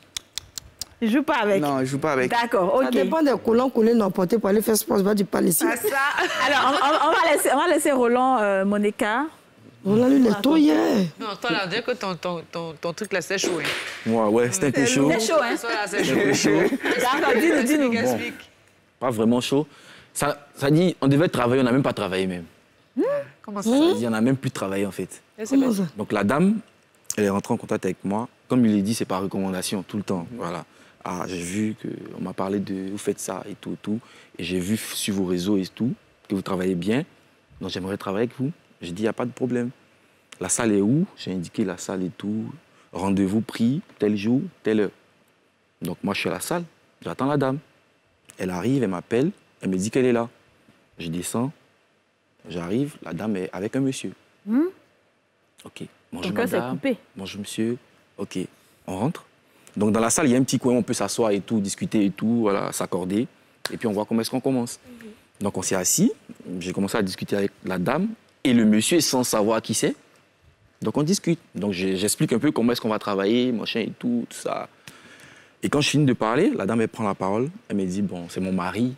Je joue pas avec. Non, je joue pas avec. D'accord, ok. Ça dépend des collants qu'on les emportés pour aller faire sport. Je vais du pas ici. Alors, on va laisser Roland, Monica. Roland, lui, il est tôt hier. Non, toi, là, on dirait que ton truc, là, c'est chaud. Hein. Moi, ouais, c'était un peu chaud. C'est chaud, hein? C'est un peu chaud. D'accord, dis-nous. Bon, pas vraiment chaud. Ça dit, on devait travailler, on n'a même pas travaillé même. Comment ça? Ça dit, on n'a même plus travaillé, en fait. Comment ça? Donc, la dame, elle est rentrée en contact avec moi. Comme il l'a dit, c'est par recommandation, tout le temps. Voilà. Ah, j'ai vu qu'on m'a parlé de vous faites ça et tout. Et j'ai vu sur vos réseaux et tout que vous travaillez bien. Donc j'aimerais travailler avec vous. J'ai dit, il n'y a pas de problème. La salle est où? J'ai indiqué la salle et tout. Rendez-vous pris, tel jour, telle heure. Donc moi, je suis à la salle. J'attends la dame. Elle arrive, elle m'appelle. Elle me dit qu'elle est là. Je descends. J'arrive. La dame est avec un monsieur. OK. Bonjour madame. Bonjour monsieur. OK. On rentre. Donc, dans la salle, il y a un petit coin où on peut s'asseoir et tout, discuter et tout, voilà, s'accorder. Et puis, on voit comment est-ce qu'on commence. Donc, on s'est assis. J'ai commencé à discuter avec la dame et le monsieur sans savoir qui c'est. Donc, on discute. Donc, j'explique un peu comment est-ce qu'on va travailler, machin et tout ça. Et quand je finis de parler, la dame, elle prend la parole. Elle me dit, bon, c'est mon mari.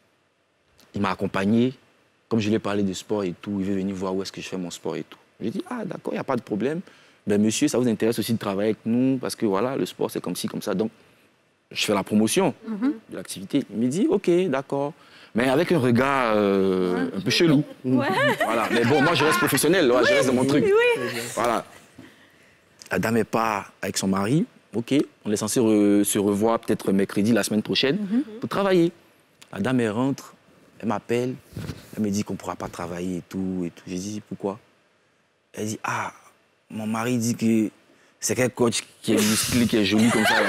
Il m'a accompagné. Comme je lui ai parlé de sport et tout, il veut venir voir où est-ce que je fais mon sport et tout. J'ai dit, ah, d'accord, il n'y a pas de problème. Ben, monsieur, ça vous intéresse aussi de travailler avec nous parce que voilà, le sport, c'est comme ci, comme ça. Donc, je fais la promotion de l'activité. Il me dit, OK, d'accord. Mais avec un regard un peu chelou. Voilà. Mais bon, moi, je reste professionnel, je reste dans mon truc. Voilà. La dame est part avec son mari. OK, on est censé se revoir peut-être mercredi, la semaine prochaine, pour travailler. La dame, elle rentre, elle m'appelle. Elle me dit qu'on ne pourra pas travailler et tout. J'ai dit, pourquoi? Elle dit, ah, mon mari dit que c'est quel coach qui est musclé, qui est joli comme ça.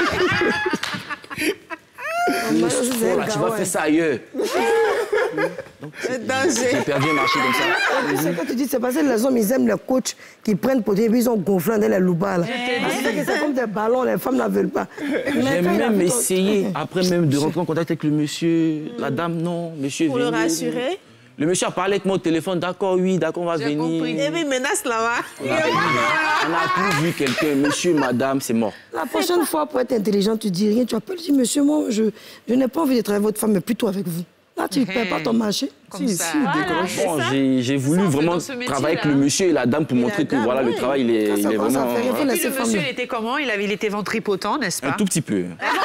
Là, tu vas faire ça ailleurs. J'ai perdu un marché comme ça. C'est quand tu dis, c'est parce que les hommes, ils aiment les coachs qui prennent pour dire, ils ont gonflé dans les loubas. C'est comme des ballons, les femmes ne veulent pas. J'ai même essayé, après même de rentrer en contact avec le monsieur, la dame, non, monsieur pour le rassurer. Le monsieur a parlé avec moi au téléphone, d'accord, oui, d'accord, on va venir. Compris. Et puis, menace là-bas. On n'a plus vu quelqu'un, monsieur, madame, c'est mort. La prochaine fois, pour être intelligent, tu dis rien, tu appelles, tu dis, monsieur, moi, je n'ai pas envie de travailler avec votre femme, mais plutôt avec vous. Là, tu ne perds pas ton marché. Bon, j'ai voulu vraiment travailler avec le monsieur et la dame pour montrer que voilà, le travail, il est vraiment... Et puis le monsieur, il était comment? Il était ventripotent, n'est-ce pas? Un tout petit peu.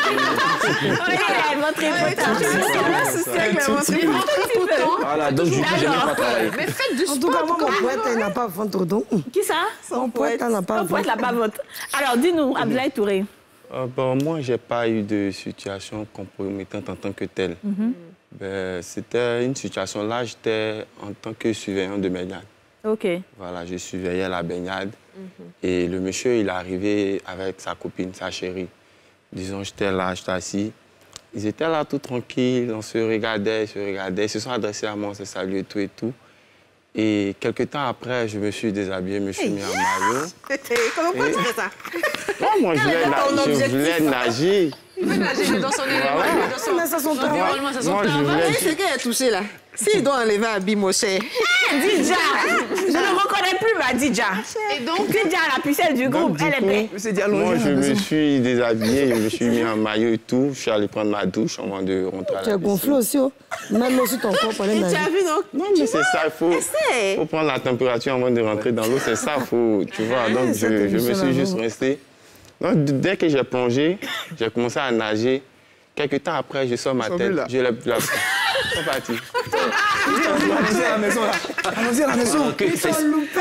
Voilà, donc du coup, j'ai même pas travaillé. Mais faites du sport. En tout cas, moi, mon poète, il n'a pas ventre donc. Qui ça? Son poète, il n'a pas ventre. Son poète n'a pas ventre. Alors, dis-nous, Abdoulaye Touré. Bon, moi, je n'ai pas eu de situation compromettante en tant que telle. Ben, c'était une situation là, j'étais en tant que surveillant de baignade. OK. Voilà, je surveillais la baignade. Et le monsieur, il est arrivé avec sa copine, sa chérie. Disons, j'étais là, j'étais assis. Ils étaient là tout tranquilles, on se regardait, ils se sont adressés à moi, on s'est salué et tout et tout. Et quelques temps après, je me suis déshabillé, je me suis mis en maillot. Comment tu fais ça? Non, moi, je voulais nager. Il veut nager, il est dans son environnement. C'est qu'elle est touchée là. S'il doit enlever Abi, mon cher. Didja, je ne reconnais plus ma Didja. Et donc, Didja, la pucelle du groupe, elle est belle. Moi, je me suis déshabillé, je me suis mis en maillot et tout. Je suis allé prendre ma douche avant de rentrer à la piscine. Tu as gonflé aussi, oh. Même aussi ton corps pour aller nager. Tu as vu, donc? Non, mais c'est ça, il faut prendre la température avant de rentrer dans l'eau. C'est ça, tu vois. Donc, je me suis juste resté. Donc, dès que j'ai plongé, j'ai commencé à nager. Quelques temps après, je sors ma tête. Je l'ai plus. C'est parti. Allons-y à la maison, là. Allons-y à la maison. Ils sont loupés.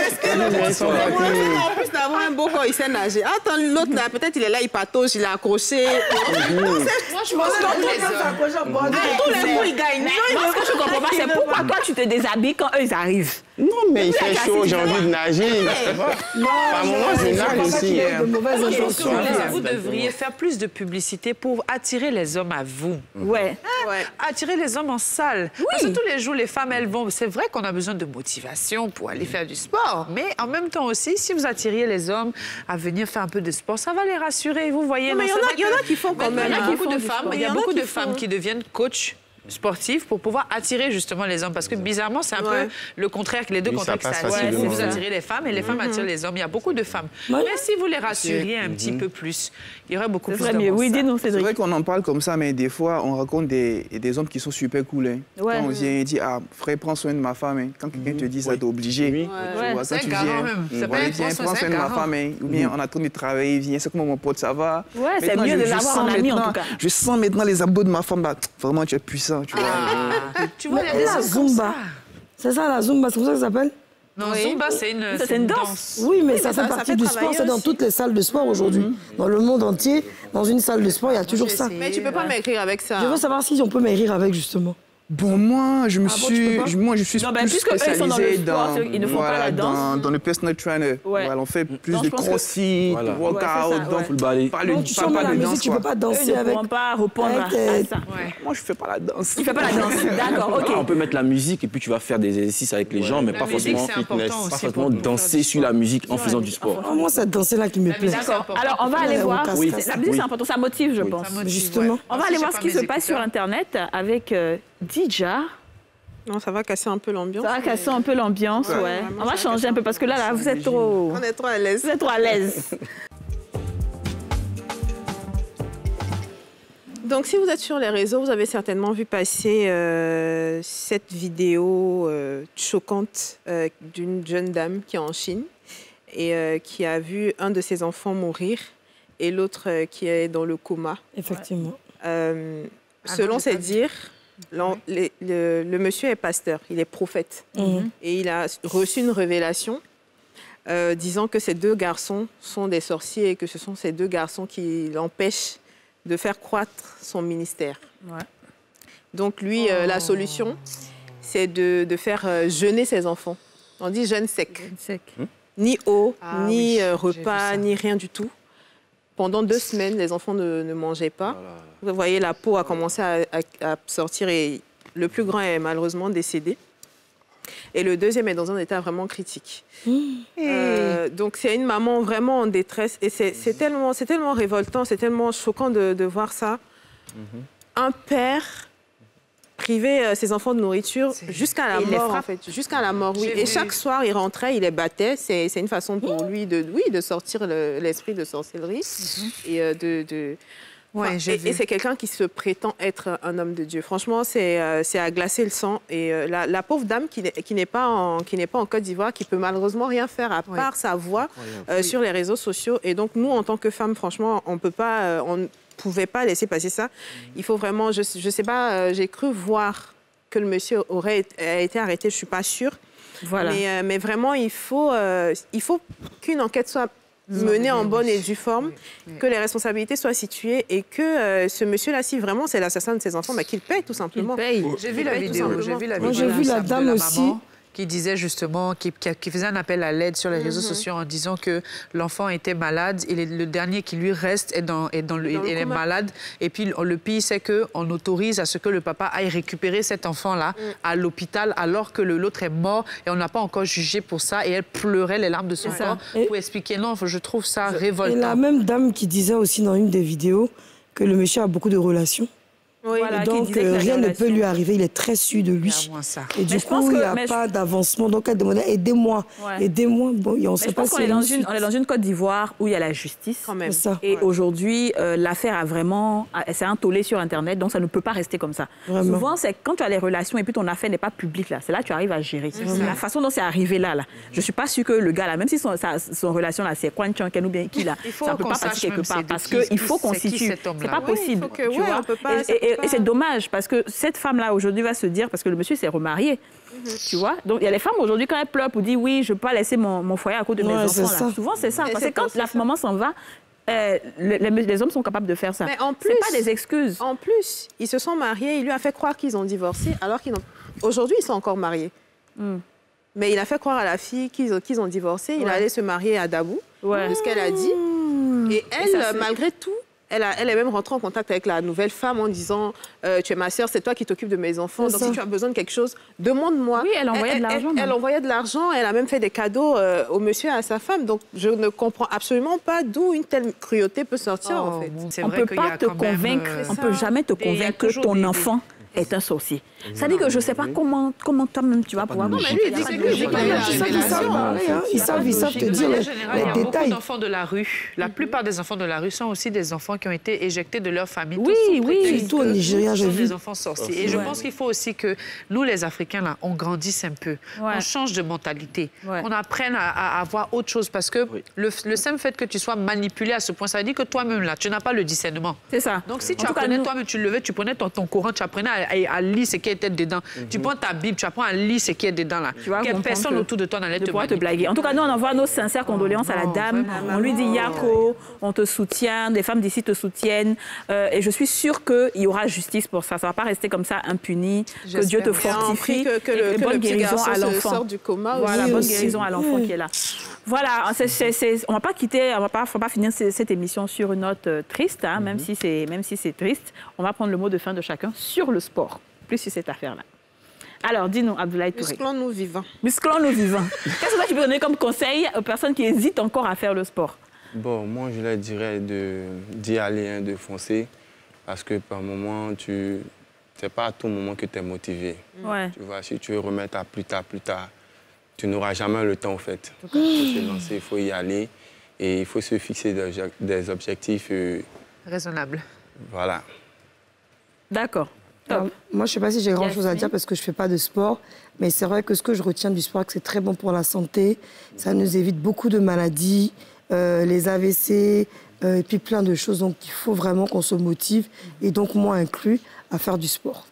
En plus d'avoir un beau corps, il sait nager. Attends, l'autre, là, peut-être il est là, il patauge, il est accroché. Moi, je pense que tous les coups, ils gagnent. Moi, ce que je comprends pas, c'est pourquoi toi, tu te déshabilles quand eux, ils arrivent. Non, mais il fait chaud, j'ai envie de nager. Par moment, je nage aussi. Vous devriez faire plus de publicité pour attirer les hommes à vous. Ouais. Attirer les hommes en salle. Parce que tous les jours, les femmes, elles vont... C'est vrai qu'on a besoin de motivation pour aller faire du sport. Mais en même temps aussi, si vous attiriez les hommes à venir faire un peu de sport, ça va les rassurer. Vous voyez... Mais il y en a qui font quand même. Il y a beaucoup de femmes qui deviennent coachs sportifs pour pouvoir attirer justement les hommes. Parce que bizarrement, c'est un peu le contraire, que les deux contraires que ça attire. Vous attirez les femmes et les femmes attirent les hommes. Il y a beaucoup de femmes. Mais si vous les rassuriez un petit peu plus, il y aurait beaucoup plus d'hommes. Oui, dis-nous, Cédric. C'est vrai qu'on en parle comme ça, mais des fois, on raconte des hommes qui sont super cool. Hein. Quand on vient et dit, ah, frère, prends soin de ma femme. Hein. Quand quelqu'un te dit ça, t'es obligé. C'est un garant même. Viens, prends soin de ma femme. Hein. Ou bien, on a trop de travailler, viens, c'est comment mon pote, ça va. Ouais, c'est mieux de l'avoir en ami, en tout cas. Je sens maintenant les abdos de ma femme. Bah, vraiment, tu es puissant, tu vois. Tu vois, il y a des la Zumba. C'est ça, la Zumba, c'est comme ça que ça s'appelle? Non, Zumba, c'est une danse. Oui, mais ça fait partie du sport. C'est dans toutes les salles de sport aujourd'hui. Dans le monde entier, dans une salle de sport, il y a toujours ça. Mais tu peux pas m'écrire avec ça. Je veux savoir si on peut m'écrire avec, justement. Bon, moi, je suis plus spécialisé dans le personal trainer. Voilà, on fait plus de crossfit, workout, donc tu chantes la musique, tu peux pas danser avec. Tu ne pas répondre à ça. Moi, je fais pas la danse. Tu fais pas la danse, d'accord, ok. On peut mettre la musique et puis tu vas faire des exercices avec les gens, mais pas forcément danser sur la musique en faisant du sport. Moi, c'est danser là qui me plaît. D'accord. Alors, on va aller voir. La musique, c'est important, ça motive, je pense. Justement. On va aller voir ce qui se passe sur Internet avec Didja. Non, ça va casser un peu l'ambiance. Ça va casser un peu l'ambiance, ouais. On va changer un peu parce que là, vous êtes trop... On est trop à l'aise. Vous êtes trop à l'aise. Donc, si vous êtes sur les réseaux, vous avez certainement vu passer cette vidéo choquante d'une jeune dame qui est en Chine et qui a vu un de ses enfants mourir et l'autre qui est dans le coma. Effectivement. Selon ses dires, le monsieur est pasteur, il est prophète. Et il a reçu une révélation disant que ces deux garçons sont des sorciers et que ce sont ces deux garçons qui l'empêchent de faire croître son ministère. Donc lui, la solution, c'est de faire jeûner ses enfants. On dit jeûne sec. Ni eau, ni repas, ni rien du tout. Pendant 2 semaines, les enfants ne mangeaient pas. Vous voyez, la peau a commencé à sortir et le plus grand est malheureusement décédé. Et le deuxième est dans un état vraiment critique. Donc, c'est une maman vraiment en détresse. Et c'est tellement révoltant, c'est tellement choquant de voir ça. Un père priver ses enfants de nourriture jusqu'à la mort, en fait. Jusqu'à la mort, oui. Et chaque soir, il rentrait, il les battait. C'est une façon pour lui de sortir l'esprit de sorcellerie et et c'est quelqu'un qui se prétend être un homme de Dieu. Franchement, c'est à glacer le sang. Et la pauvre dame qui n'est pas en Côte d'Ivoire, qui peut malheureusement rien faire à part sa voix sur les réseaux sociaux. Et donc, nous, en tant que femmes, franchement, on peut pas... on ne pouvait pas laisser passer ça. Il faut vraiment... Je sais pas, j'ai cru voir que le monsieur a été arrêté, je suis pas sûre. Voilà. Mais vraiment, il faut qu'une enquête soit menée en bonne et due forme, que les responsabilités soient situées et que ce monsieur-là, si vraiment c'est l'assassin de ses enfants, qu'il paye tout simplement. J'ai vu la vidéo. Moi, j'ai vu la dame aussi. Qui disait justement, qui faisait un appel à l'aide sur les réseaux sociaux en disant que l'enfant était malade et le dernier qui lui reste est malade. Et puis le pire, c'est qu'on autorise à ce que le papa aille récupérer cet enfant-là à l'hôpital alors que l'autre est mort et on n'a pas encore jugé pour ça. Et elle pleurait les larmes de son corps pour expliquer. Non, je trouve ça révoltant. Et la même dame qui disait aussi dans une des vidéos que le monsieur a beaucoup de relations. Oui, et donc, rien ne peut lui arriver. Il est très sûr de lui. Et du coup, il n'y a pas d'avancement. Donc, elle demandait, aidez-moi. Aidez-moi. Bon, on ne sait pas si on est dans une Côte d'Ivoire où il y a la justice. Quand même. Et aujourd'hui, l'affaire a vraiment... C'est un tollé sur Internet, donc ça ne peut pas rester comme ça. Vraiment. Souvent, c'est quand tu as les relations et puis ton affaire n'est pas publique, là. C'est là que tu arrives à gérer. La façon dont c'est arrivé là. Je ne suis pas sûre que le gars, là, même si son relation, là, c'est Kwan Chanken ou bien qui, là, ça ne peut pas passer quelque part. Parce qu'il faut constituer. C'est pas possible. Et c'est dommage parce que cette femme-là aujourd'hui va se dire, parce que le monsieur s'est remarié, tu vois. Donc il y a les femmes aujourd'hui quand elles pleurent pour dire oui, je ne peux pas laisser mon foyer à cause de mes enfants. Là. Souvent c'est ça. Parce que quand la maman s'en va, les hommes sont capables de faire ça. Mais en plus, c'est pas des excuses. En plus, ils se sont mariés, il lui a fait croire qu'ils ont divorcé, alors qu'ils n'ont. Aujourd'hui, ils sont encore mariés. Mais il a fait croire à la fille qu'ils ont divorcé. Il allait se marier à Dabou, c'est ce qu'elle a dit. Et elle, malgré tout. Elle est même rentrée en contact avec la nouvelle femme en disant tu es ma sœur, c'est toi qui t'occupes de mes enfants. Donc si tu as besoin de quelque chose, demande-moi. Oui, elle envoyait de l'argent. Elle envoyait de l'argent. Elle a même fait des cadeaux au monsieur et à sa femme. Donc je ne comprends absolument pas d'où une telle cruauté peut sortir en fait. On ne peut pas te convaincre, on ne peut jamais te convaincre que ton enfant est un sorcier. Ça dit que je ne sais pas comment toi-même tu vas pouvoir... Non, mais lui, il dit ils savent te dire les détails. Beaucoup d'enfants de la rue, la plupart des enfants de la rue sont aussi des enfants qui ont été éjectés de leur famille. Oui, surtout au Nigeria, j'ai vu. Des enfants sorciers. Et je pense qu'il faut aussi que nous, les Africains, là, on grandisse un peu, on change de mentalité, on apprenne à avoir autre chose. Parce que le simple fait que tu sois manipulé à ce point, ça veut dire que toi-même, là, tu n'as pas le discernement. C'est ça. Donc si tu apprenais toi-même, tu le levais, tu prenais ton Coran, tu apprenais à lire ce qui était dedans. Tu prends ta Bible, tu apprends à lire ce qui est dedans là. Tu vois, personne autour de toi n'allait te blaguer. En tout cas, nous, on envoie nos sincères condoléances à la dame. On lui dit Yako, on te soutient, des femmes d'ici te soutiennent. Et je suis sûre qu'il y aura justice pour ça. Ça ne va pas rester comme ça impuni. Que Dieu te fortifie. Que bonne le guérison petit à l'enfant. sort du coma. Voilà, bonne guérison à l'enfant qui est là. Voilà, on ne va pas quitter, faut pas finir cette émission sur une note triste, hein, même si c'est triste. On va prendre le mot de fin de chacun sur le sport, plus sur cette affaire-là. Alors, dis-nous, Abdoulaye Touré. Musclons-nous vivants. Musclons-nous vivants. Qu'est-ce que tu peux donner comme conseil aux personnes qui hésitent encore à faire le sport? Bon, moi, je leur dirais d'y aller, de foncer, parce que par moment, c'est pas à tout moment que tu es motivé. Ouais. Tu vois, si tu veux remettre à plus tard, tu n'auras jamais le temps, en fait. Il faut se lancer, il faut y aller, et il faut se fixer des objectifs... raisonnables. Voilà. D'accord. Alors, moi, je ne sais pas si j'ai grand-chose à dire parce que je ne fais pas de sport, mais c'est vrai que ce que je retiens du sport, c'est que c'est très bon pour la santé. Ça nous évite beaucoup de maladies, les AVC, et puis plein de choses. Donc, il faut vraiment qu'on se motive, et donc moi inclus, à faire du sport.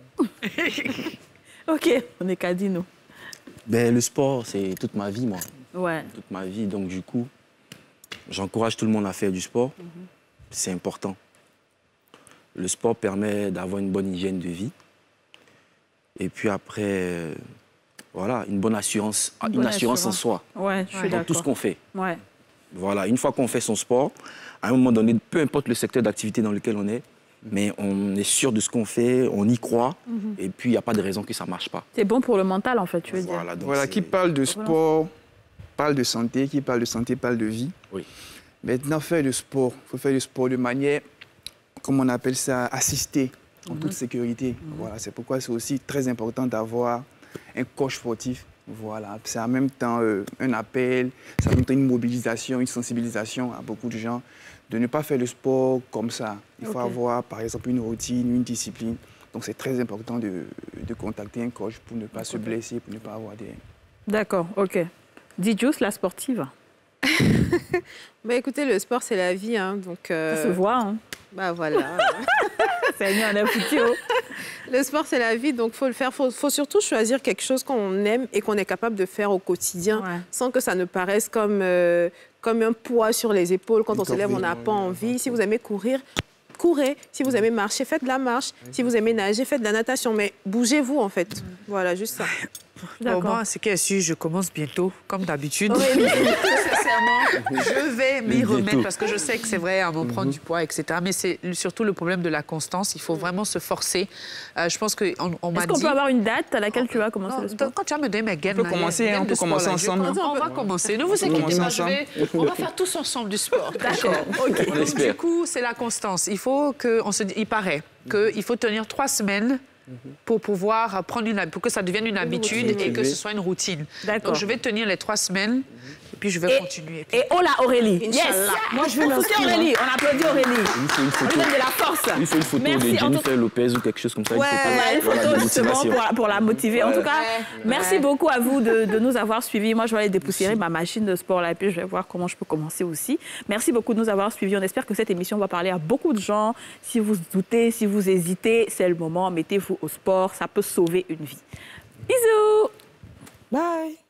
OK, on est qu'à dire, nous. Ben, le sport, c'est toute ma vie, moi. Ouais. Toute ma vie. Donc, du coup, j'encourage tout le monde à faire du sport. C'est important. Le sport permet d'avoir une bonne hygiène de vie. Et puis après, voilà, une bonne assurance, une assurance en soi. Ouais, je suis dans tout ce qu'on fait. Ouais. Voilà, une fois qu'on fait son sport, à un moment donné, peu importe le secteur d'activité dans lequel on est, mais on est sûr de ce qu'on fait, on y croit, et puis il n'y a pas de raison que ça ne marche pas. C'est bon pour le mental, en fait, tu veux dire. Voilà, qui parle de sport, parle de santé, qui parle de santé, parle de vie. Oui. Maintenant, faire le sport, il faut faire le sport de manière, comme on appelle ça, assistée, en toute sécurité. Voilà, c'est pourquoi c'est aussi très important d'avoir un coach sportif. Voilà, c'est en même temps un appel, c'est en même temps une mobilisation, une sensibilisation à beaucoup de gens de ne pas faire le sport comme ça. Il faut avoir, par exemple, une routine, une discipline. Donc, c'est très important de contacter un coach pour ne pas se blesser, pour ne pas avoir des... D'accord, OK. Didjous, la sportive. Bah, écoutez, le sport, c'est la vie. Hein, donc, ça se voit. Hein. Bah, voilà. C'est mis en foutu. Le sport, c'est la vie, donc il faut le faire. Il faut surtout choisir quelque chose qu'on aime et qu'on est capable de faire au quotidien, sans que ça ne paraisse comme un poids sur les épaules. Quand on se lève, on n'a pas envie. Si vous aimez courir, courez. Si vous aimez marcher, faites de la marche. Si vous aimez nager, faites de la natation. Mais bougez-vous, en fait. Voilà, juste ça. Bon, moi, ce qui est sûr, je commence bientôt, comme d'habitude. Sincèrement, je vais m'y remettre parce que je sais que c'est vrai, on va prendre du poids, etc. Mais c'est surtout le problème de la constance. Il faut vraiment se forcer. Je pense qu'on m'a dit... Est-ce qu'on peut avoir une date à laquelle tu vas commencer le sport? Quand tu vas me donner mes gaines... On peut commencer ensemble. On va commencer. Ne vous inquiétez pas, on va faire tous ensemble du sport. D'accord. OK. Donc, du coup, c'est la constance. Il faut il paraît qu'il faut tenir 3 semaines pour pouvoir pour que ça devienne une habitude et que ce soit une routine. Donc, je vais tenir les 3 semaines et puis je vais continuer. Et oh là, Aurélie. Yes. Moi, je vais m'inscrire. Aurélie. On applaudit Aurélie. Il faut une photo. On lui donne de la force. Il faut une photo de Jennifer Lopez ou quelque chose comme ça. Ouais, une photo justement pour la motiver. En tout cas, merci beaucoup à vous de nous avoir suivis. Moi, je vais aller dépoussiérer ma machine de sport là et puis je vais voir comment je peux commencer aussi. Merci beaucoup de nous avoir suivis. On espère que cette émission va parler à beaucoup de gens. Si vous doutez, si vous hésitez, c'est le moment. Mettez-vous au sport. Ça peut sauver une vie. Bisous. Bye.